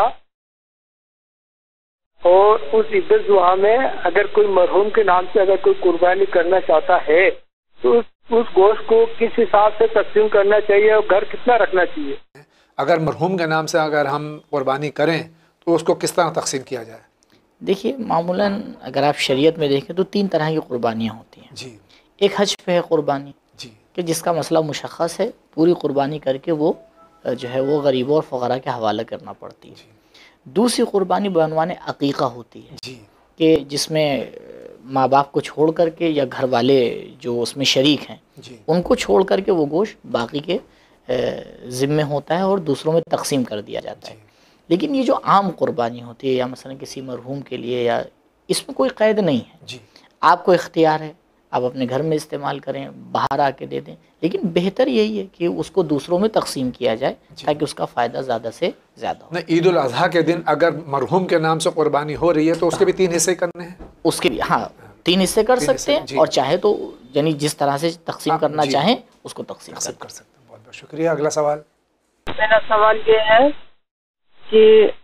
اور اس عید الضحیٰ میں اگر کوئی مرحوم کے نام سے اگر کوئی قربانی کرنا چاہتا ہے تو اس گوشت کو کس حساب سے تقسیم کرنا چاہیے اور گھر کتنا رکھنا چاہیے؟ اگر مرحوم کے نام سے اگر ہم قربانی کریں تو اس کو کس طرح تقسیم کیا جائے؟ دیکھیے معمولاً اگر آپ شریعت میں دیکھیں تو تین طرح کی قربانیاں ہوتی ہیں. جی ایک حج پہ ہے قربانی، جی کہ جس کا مسئلہ مشخص ہے، پوری قربانی کر کے وہ جو ہے وہ غریبوں اور فقراء کے حوالہ کرنا پڑتی ہے. جی. دوسری قربانی بعنوان عقیقہ ہوتی ہے، جی کہ جس میں ماں باپ کو چھوڑ کر کے یا گھر والے جو اس میں شریک ہیں جی ان کو چھوڑ کر کے وہ گوشت باقی کے ذمے ہوتا ہے اور دوسروں میں تقسیم کر دیا جاتا ہے. لیکن یہ جو عام قربانی ہوتی ہے یا مثلا کسی مرحوم کے لیے، یا اس میں کوئی قید نہیں ہے. جی آپ کو اختیار ہے، آپ اپنے گھر میں استعمال کریں، باہر آ کے دے دیں، لیکن بہتر یہی ہے کہ اس کو دوسروں میں تقسیم کیا جائے تاکہ اس کا فائدہ زیادہ سے زیادہ ہو. عید الاضحیٰ کے دن اگر مرحوم کے نام سے قربانی ہو رہی ہے تو اس کے بھی تین حصے کرنے ہیں. اس کے بھی ہاں تین حصے کر سکتے ہیں، اور چاہے تو یعنی جس طرح سے تقسیم کرنا چاہیں اس کو تقسیم کر کر سکتے ہیں. بہت بہت شکریہ. اگلا سوال. میرا سوال یہ ہے کہ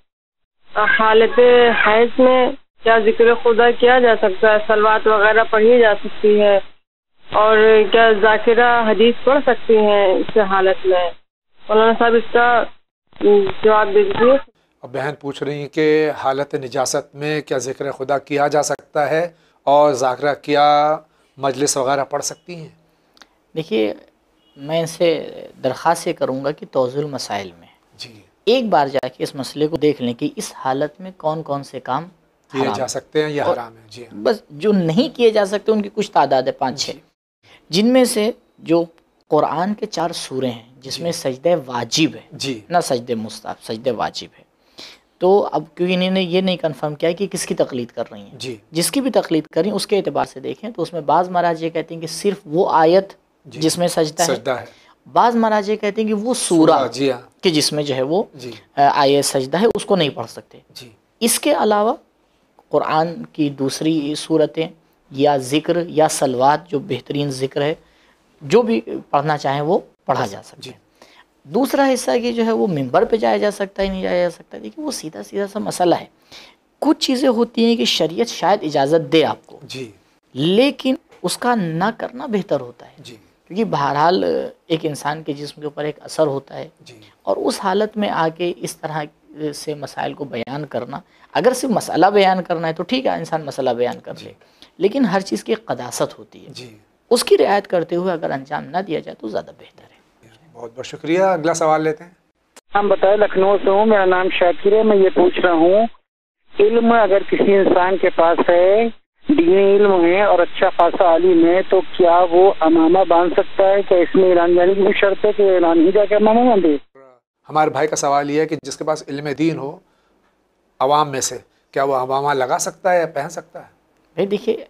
حالت حیض میں کیا ذکر خدا کیا جا سکتا ہے؟ صلوات وغیرہ پڑھی جا سکتی ہے؟ اور کیا ذاکرہ حدیث پڑھ سکتی ہیں اس حالت میں؟ مولانا صاحب اس کا جواب دے دیجیے. اب بہن پوچھ رہی ہیں کہ حالت نجاست میں کیا ذکر خدا کیا جا سکتا ہے اور ذاکرہ کیا مجلس وغیرہ پڑھ سکتی ہیں؟ دیکھیے میں ان سے درخواست یہ کروں گا کہ توضیح المسائل میں جی ایک بار جا کے اس مسئلے کو دیکھ لیں کہ اس حالت میں کون کون سے کام کیے جا سکتے ہیں یا حرام ہیں. جی بس جو نہیں کیے جا سکتے ان کی کچھ تعداد ہے، پانچ چھ، جن میں سے جو قرآن کے چار سورے ہیں جس میں سجدہ واجب ہے، جی نہ سجدہ مستحب، سجدہ واجب ہے. تو اب کیونکہ انہوں نے یہ نہیں کنفرم کیا کہ کس کی تقلید کر رہی ہیں، جی جس کی بھی تقلید کریں اس کے اعتبار سے دیکھیں تو اس میں بعض مراجع کہتے ہیں کہ صرف وہ آیت جس میں سجدہ ہے، سجدہ ہے. بعض مراجع کہتے ہیں کہ وہ سورہ جی ہاں کہ جس میں جو ہے وہ جی آیت سجدہ ہے اس کو نہیں پڑھ سکتے. جی اس کے علاوہ قرآن کی دوسری صورتیں یا ذکر یا صلوات جو بہترین ذکر ہے جو بھی پڑھنا چاہیں وہ پڑھا جا سکتا ہے. دوسرا حصہ کہ جو ہے وہ ممبر پہ جایا جا سکتا ہے نہیں جایا جا سکتا. دیکھیے وہ سیدھا سیدھا سا مسئلہ ہے. کچھ چیزیں ہوتی ہیں کہ شریعت شاید اجازت دے آپ کو، جی لیکن اس کا نہ کرنا بہتر ہوتا ہے. جی کیونکہ بہرحال ایک انسان کے جسم کے اوپر ایک اثر ہوتا ہے جی اور اس حالت میں آ کے اس طرح سے مسائل کو بیان کرنا، اگر صرف مسئلہ بیان کرنا ہے تو ٹھیک ہے انسان مسئلہ بیان کر لے، لیکن ہر چیز کی ایک قداست ہوتی ہے، جی اس کی رعایت کرتے ہوئے اگر انجام نہ دیا جائے تو زیادہ بہتر ہے۔ بہت بہت شکریہ۔ اگلا سوال لیتے ہیں۔ ہم بتائیں لکھنؤ سے ہوں، میرا نام شاکر ہے۔ میں یہ پوچھ رہا ہوں، علم اگر کسی انسان کے پاس ہے، دینی علم ہے اور اچھا خاصا عالم ہے، تو کیا وہ امامہ باندھ سکتا ہے؟ کیا اس میں اعلان جانے کی بھی شرط ہے کہ اعلان ہی جا کے امامہ باندھے؟ ہمارے بھائی کا سوال یہ ہے کہ جس کے پاس علم دین ہو عوام میں سے، کیا وہ امامہ لگا سکتا ہے یا پہن سکتا ہے؟ بھائی دیکھیے،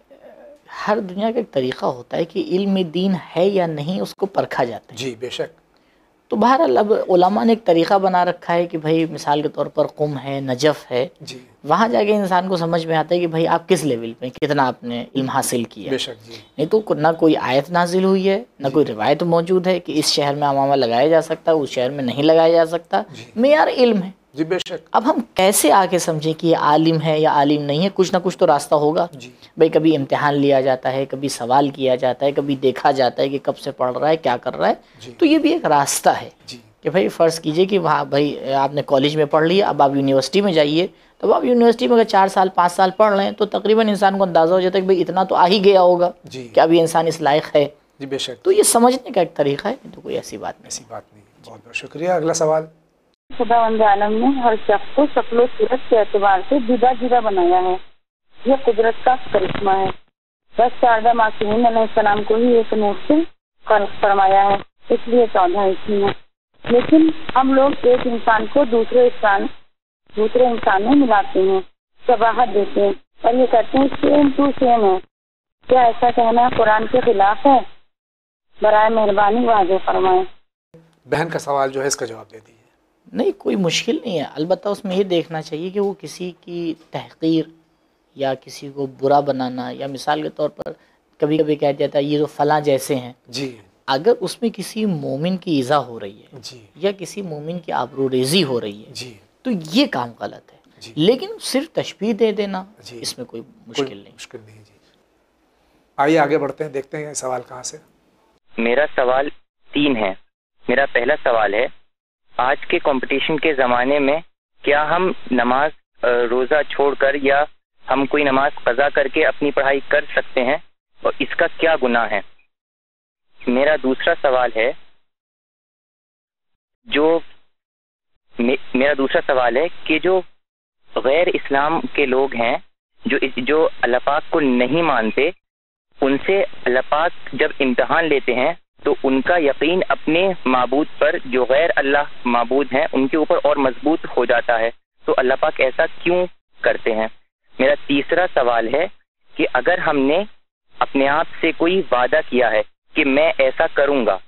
ہر دنیا کا ایک طریقہ ہوتا ہے کہ علم دین ہے یا نہیں اس کو پرکھا جاتا ہے۔ جی بے شک۔ تو بہرحال اب علماء نے ایک طریقہ بنا رکھا ہے کہ بھائی مثال کے طور پر قم ہے، نجف ہے، جی وہاں جا کے انسان کو سمجھ میں آتا ہے کہ بھائی آپ کس لیول پہ، کتنا آپ نے علم حاصل کیا۔ بے شک جی۔ نہیں تو نہ کوئی آیت نازل ہوئی ہے، نہ کوئی روایت موجود ہے کہ اس شہر میں امامہ لگایا جا سکتا ہے، اس شہر میں نہیں لگایا جا سکتا، معیار علم ہے۔ جی بے شک۔ اب ہم کیسے آ کے سمجھیں کہ یہ عالم ہے یا عالم نہیں ہے؟ کچھ نہ کچھ تو راستہ ہوگا۔ جی بھائی کبھی امتحان لیا جاتا ہے، کبھی سوال کیا جاتا ہے، کبھی دیکھا جاتا ہے کہ کب سے پڑھ رہا ہے، کیا کر رہا ہے، تو یہ بھی ایک راستہ ہے جی کہ بھائی فرض کیجئے کہ وہاں بھائی آپ نے کالج میں پڑھ لیا، اب آپ یونیورسٹی میں جائیے، تو آپ یونیورسٹی میں اگر چار سال پانچ سال پڑھ لیں تو تقریباً انسان کو اندازہ ہو جاتا ہے کہ بھائی اتنا تو آ ہی گیا ہوگا جی کہ اب یہ انسان اس لائق ہے۔ جی بے شک۔ تو یہ سمجھنے کا ایک طریقہ ہے، تو کوئی ایسی بات نہیں۔ ایسی بات نہیں۔ بہت بہت شکریہ۔ اگلا سوال۔ خدا وند عالم نے ہر شخص کو شکل و صورت کے اعتبار سے جدا جدا بنایا ہے، یہ قدرت کا کرشمہ ہے۔ بس شاردہ معصومین علیہ السلام کو ہی ایک نور سے خلق فرمایا ہے، اس لیے چودہ اسی ہیں، لیکن ہم لوگ ایک انسان کو دوسرے انسان دوسرے انسان میں ملاتے ہیں، شباہت دیتے ہیں اور یہ کہتے ہیں سیم ٹو سیم ہے۔ کیا ایسا کہنا قرآن کے خلاف ہے؟ برائے مہربانی واضح فرمائیں۔ بہن کا سوال جو ہے اس کا جواب دے دیجیے۔ نہیں کوئی مشکل نہیں ہے، البتہ اس میں یہ دیکھنا چاہیے کہ وہ کسی کی تحقیر یا کسی کو برا بنانا، یا مثال کے طور پر کبھی کبھی کہہ جاتا ہے یہ جو فلاں جیسے ہیں، جی اگر اس میں کسی مومن کی ایذا ہو رہی ہے جی یا کسی مومن کی آبرو ریزی ہو رہی ہے جی تو یہ کام غلط ہے، جی لیکن صرف تشبیہ دے دینا جی اس میں کوئی مشکل نہیں۔ مشکل نہیں جی۔ آئیے آگے بڑھتے ہیں، دیکھتے ہیں یہ سوال کہاں سے۔ میرا سوال تین ہے۔ میرا پہلا سوال ہے، آج کے کمپٹیشن کے زمانے میں کیا ہم نماز روزہ چھوڑ کر یا ہم کوئی نماز قضا کر کے اپنی پڑھائی کر سکتے ہیں اور اس کا کیا گناہ ہے؟ میرا دوسرا سوال ہے جو میرا دوسرا سوال ہے کہ جو غیر اسلام کے لوگ ہیں جو جو اللہ پاک کو نہیں مانتے، ان سے اللہ پاک جب امتحان لیتے ہیں تو ان کا یقین اپنے معبود پر جو غیر اللہ معبود ہیں ان کے اوپر اور مضبوط ہو جاتا ہے، تو اللہ پاک ایسا کیوں کرتے ہیں؟ میرا تیسرا سوال ہے کہ اگر ہم نے اپنے آپ سے کوئی وعدہ کیا ہے کہ میں ایسا کروں گا،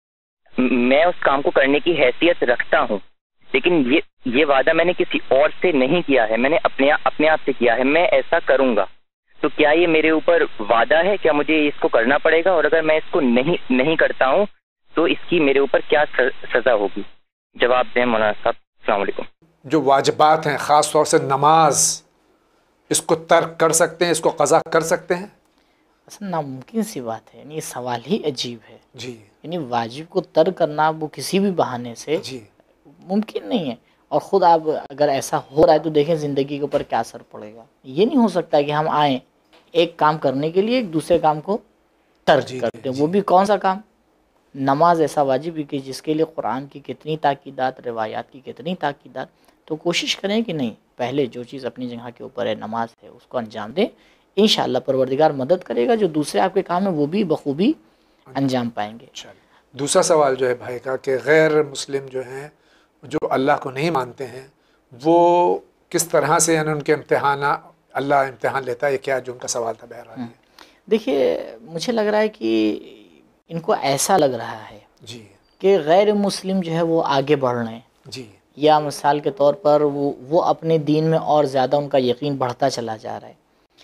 میں اس کام کو کرنے کی حیثیت رکھتا ہوں، لیکن یہ یہ وعدہ میں نے کسی اور سے نہیں کیا ہے، میں نے اپنے اپنے آپ سے کیا ہے، میں ایسا کروں گا، تو کیا یہ میرے اوپر وعدہ ہے؟ کیا مجھے اس کو کرنا پڑے گا؟ اور اگر میں اس کو نہیں نہیں کرتا ہوں تو اس کی میرے اوپر کیا سزا ہوگی؟ جواب دیں مولانا صاحب۔ السلام علیکم۔ جو واجبات ہیں خاص طور سے نماز، اس کو ترک کر سکتے ہیں، اس کو قضا کر سکتے ہیں؟ اصلا ناممکن سی بات ہے، یعنی یہ سوال ہی عجیب ہے۔ جی یعنی واجب کو ترک کرنا وہ کسی بھی بہانے سے جی ممکن نہیں ہے، اور خود آپ اگر ایسا ہو رہا ہے تو دیکھیں زندگی کے اوپر کیا اثر پڑے گا۔ یہ نہیں ہو سکتا کہ ہم آئیں ایک کام کرنے کے لیے ایک دوسرے کام کو ترک جی کرتے ہیں، جی وہ بھی کون سا کام؟ نماز ایسا واجب ہے کہ جس کے لیے قرآن کی کتنی تاکیدات، روایات کی کتنی تاکیدات، تو کوشش کریں کہ نہیں، پہلے جو چیز اپنی جگہ کے اوپر ہے نماز ہے اس کو انجام دیں، انشاءاللہ پروردگار مدد کرے گا، جو دوسرے آپ کے کام ہیں وہ بھی بخوبی انجام پائیں گے۔ دوسرا سوال جو ہے بھائی کا کہ غیر مسلم جو ہیں جو اللہ کو نہیں مانتے ہیں وہ کس طرح سے یعنی ان کے امتحان اللہ امتحان لیتا ہے، یہ کیا جو ان کا سوال تھا بہرحال؟ دیکھیے مجھے لگ رہا ہے کہ ان کو ایسا لگ رہا ہے جی کہ غیر مسلم جو ہے وہ آگے بڑھ رہے ہیں جی، یا مثال کے طور پر وہ وہ اپنے دین میں اور زیادہ ان کا یقین بڑھتا چلا جا رہا ہے،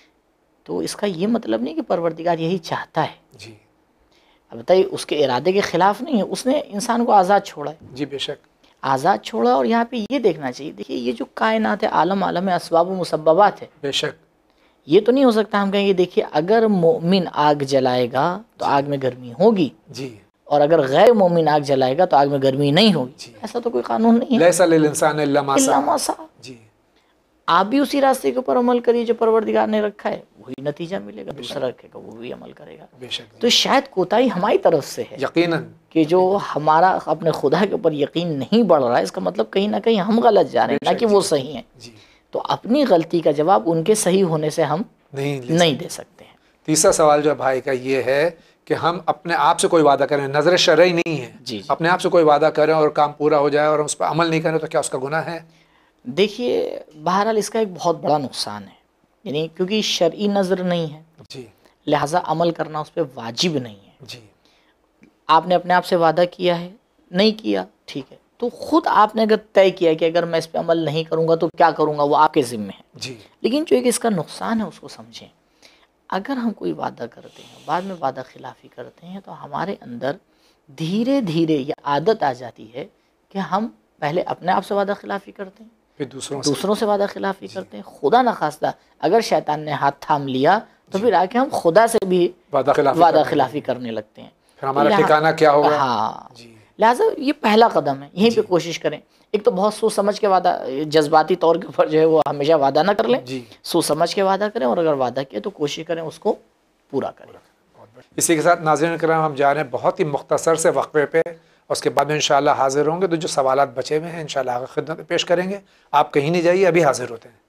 تو اس کا یہ مطلب نہیں کہ پروردگار یہی چاہتا ہے جی۔ اب بتائیے اس کے ارادے کے خلاف نہیں ہے، اس نے انسان کو آزاد چھوڑا ہے، جی بے شک آزاد چھوڑا، اور یہاں پہ یہ دیکھنا چاہیے، دیکھیے یہ جو کائنات ہے، عالم عالم اسباب و مسببات ہے، بے شک یہ تو نہیں ہو سکتا ہم کہیں گے دیکھیے اگر مومن آگ جلائے گا تو آگ میں گرمی ہوگی جی، اور اگر غیر مومن آگ جلائے گا تو آگ میں گرمی نہیں ہوگی. ایسا تو کوئی قانون نہیں ہے. لیس للانسان الا ما الا ما سعى. سعى. جی، آپ بھی اسی راستے کے اوپر عمل کریے جو پروردگار نے رکھا ہے، وہی نتیجہ ملے گا. دوسرا رکھے گا وہ بھی عمل کرے گا. بے شک. تو شاید کوتاہی ہماری طرف سے ہے یقیناً کہ جو ہمارا اپنے خدا کے اوپر یقین نہیں بڑھ رہا ہے، اس کا مطلب کہیں نہ کہیں ہم غلط جا رہے ہیں، نہ کہ وہ صحیح ہیں. جی، تو اپنی غلطی کا جواب ان کے صحیح ہونے سے ہم نہیں نہیں دے سکتے ہیں. تیسرا سوال جو بھائی کا یہ ہے کہ ہم اپنے آپ سے کوئی وعدہ کریں، نظر شرعی نہیں ہے، جی اپنے آپ سے کوئی وعدہ کریں اور کام پورا ہو جائے اور ہم اس پہ عمل نہیں کریں تو کیا اس کا گناہ ہے؟ دیکھیے بہرحال اس کا ایک بہت بڑا نقصان ہے، یعنی کیونکہ شرعی نظر نہیں ہے، جی، لہٰذا عمل کرنا اس پہ واجب نہیں ہے. جی، آپ نے اپنے آپ سے وعدہ کیا ہے، نہیں کیا، ٹھیک ہے، تو خود آپ نے اگر طے کیا کہ اگر میں اس پہ عمل نہیں کروں گا تو کیا کروں گا، وہ آپ کے ذمہ ہے. جی، لیکن جو ایک اس کا نقصان ہے اس کو سمجھیں. اگر ہم کوئی وعدہ کرتے ہیں بعد میں وعدہ خلافی کرتے ہیں تو ہمارے اندر دھیرے دھیرے یہ عادت آ جاتی ہے کہ ہم پہلے اپنے آپ سے وعدہ خلافی کرتے ہیں، پھر دوسروں سے دوسروں سے وعدہ خلافی کرتے ہیں. خدا نخواستہ اگر شیطان نے ہاتھ تھام لیا تو پھر آ کے ہم خدا سے بھی وعدہ خلافی وعدہ کرنے خلافی کرنے لگتے ہیں. پھر ہمارا ٹھکانہ کیا ہوگا؟ ہاں، لہٰذا یہ پہلا قدم ہے. یہیں پہ کوشش کریں. ایک تو بہت سوچ سمجھ کے وعدہ، جذباتی طور کے اوپر جو ہے وہ ہمیشہ وعدہ نہ کر لیں، سوچ سمجھ کے وعدہ کریں، اور اگر وعدہ کیا تو کوشش کریں اس کو پورا کریں. اسی کے ساتھ ناظرین کرام ہم جا رہے ہیں بہت ہی مختصر سے وقفے پہ، اس کے بعد میں انشاءاللہ حاضر ہوں گے تو جو سوالات بچے ہوئے ہیں انشاءاللہ آگے خدمت پیش کریں گے. آپ کہیں نہیں جائیے، ابھی حاضر ہوتے ہیں.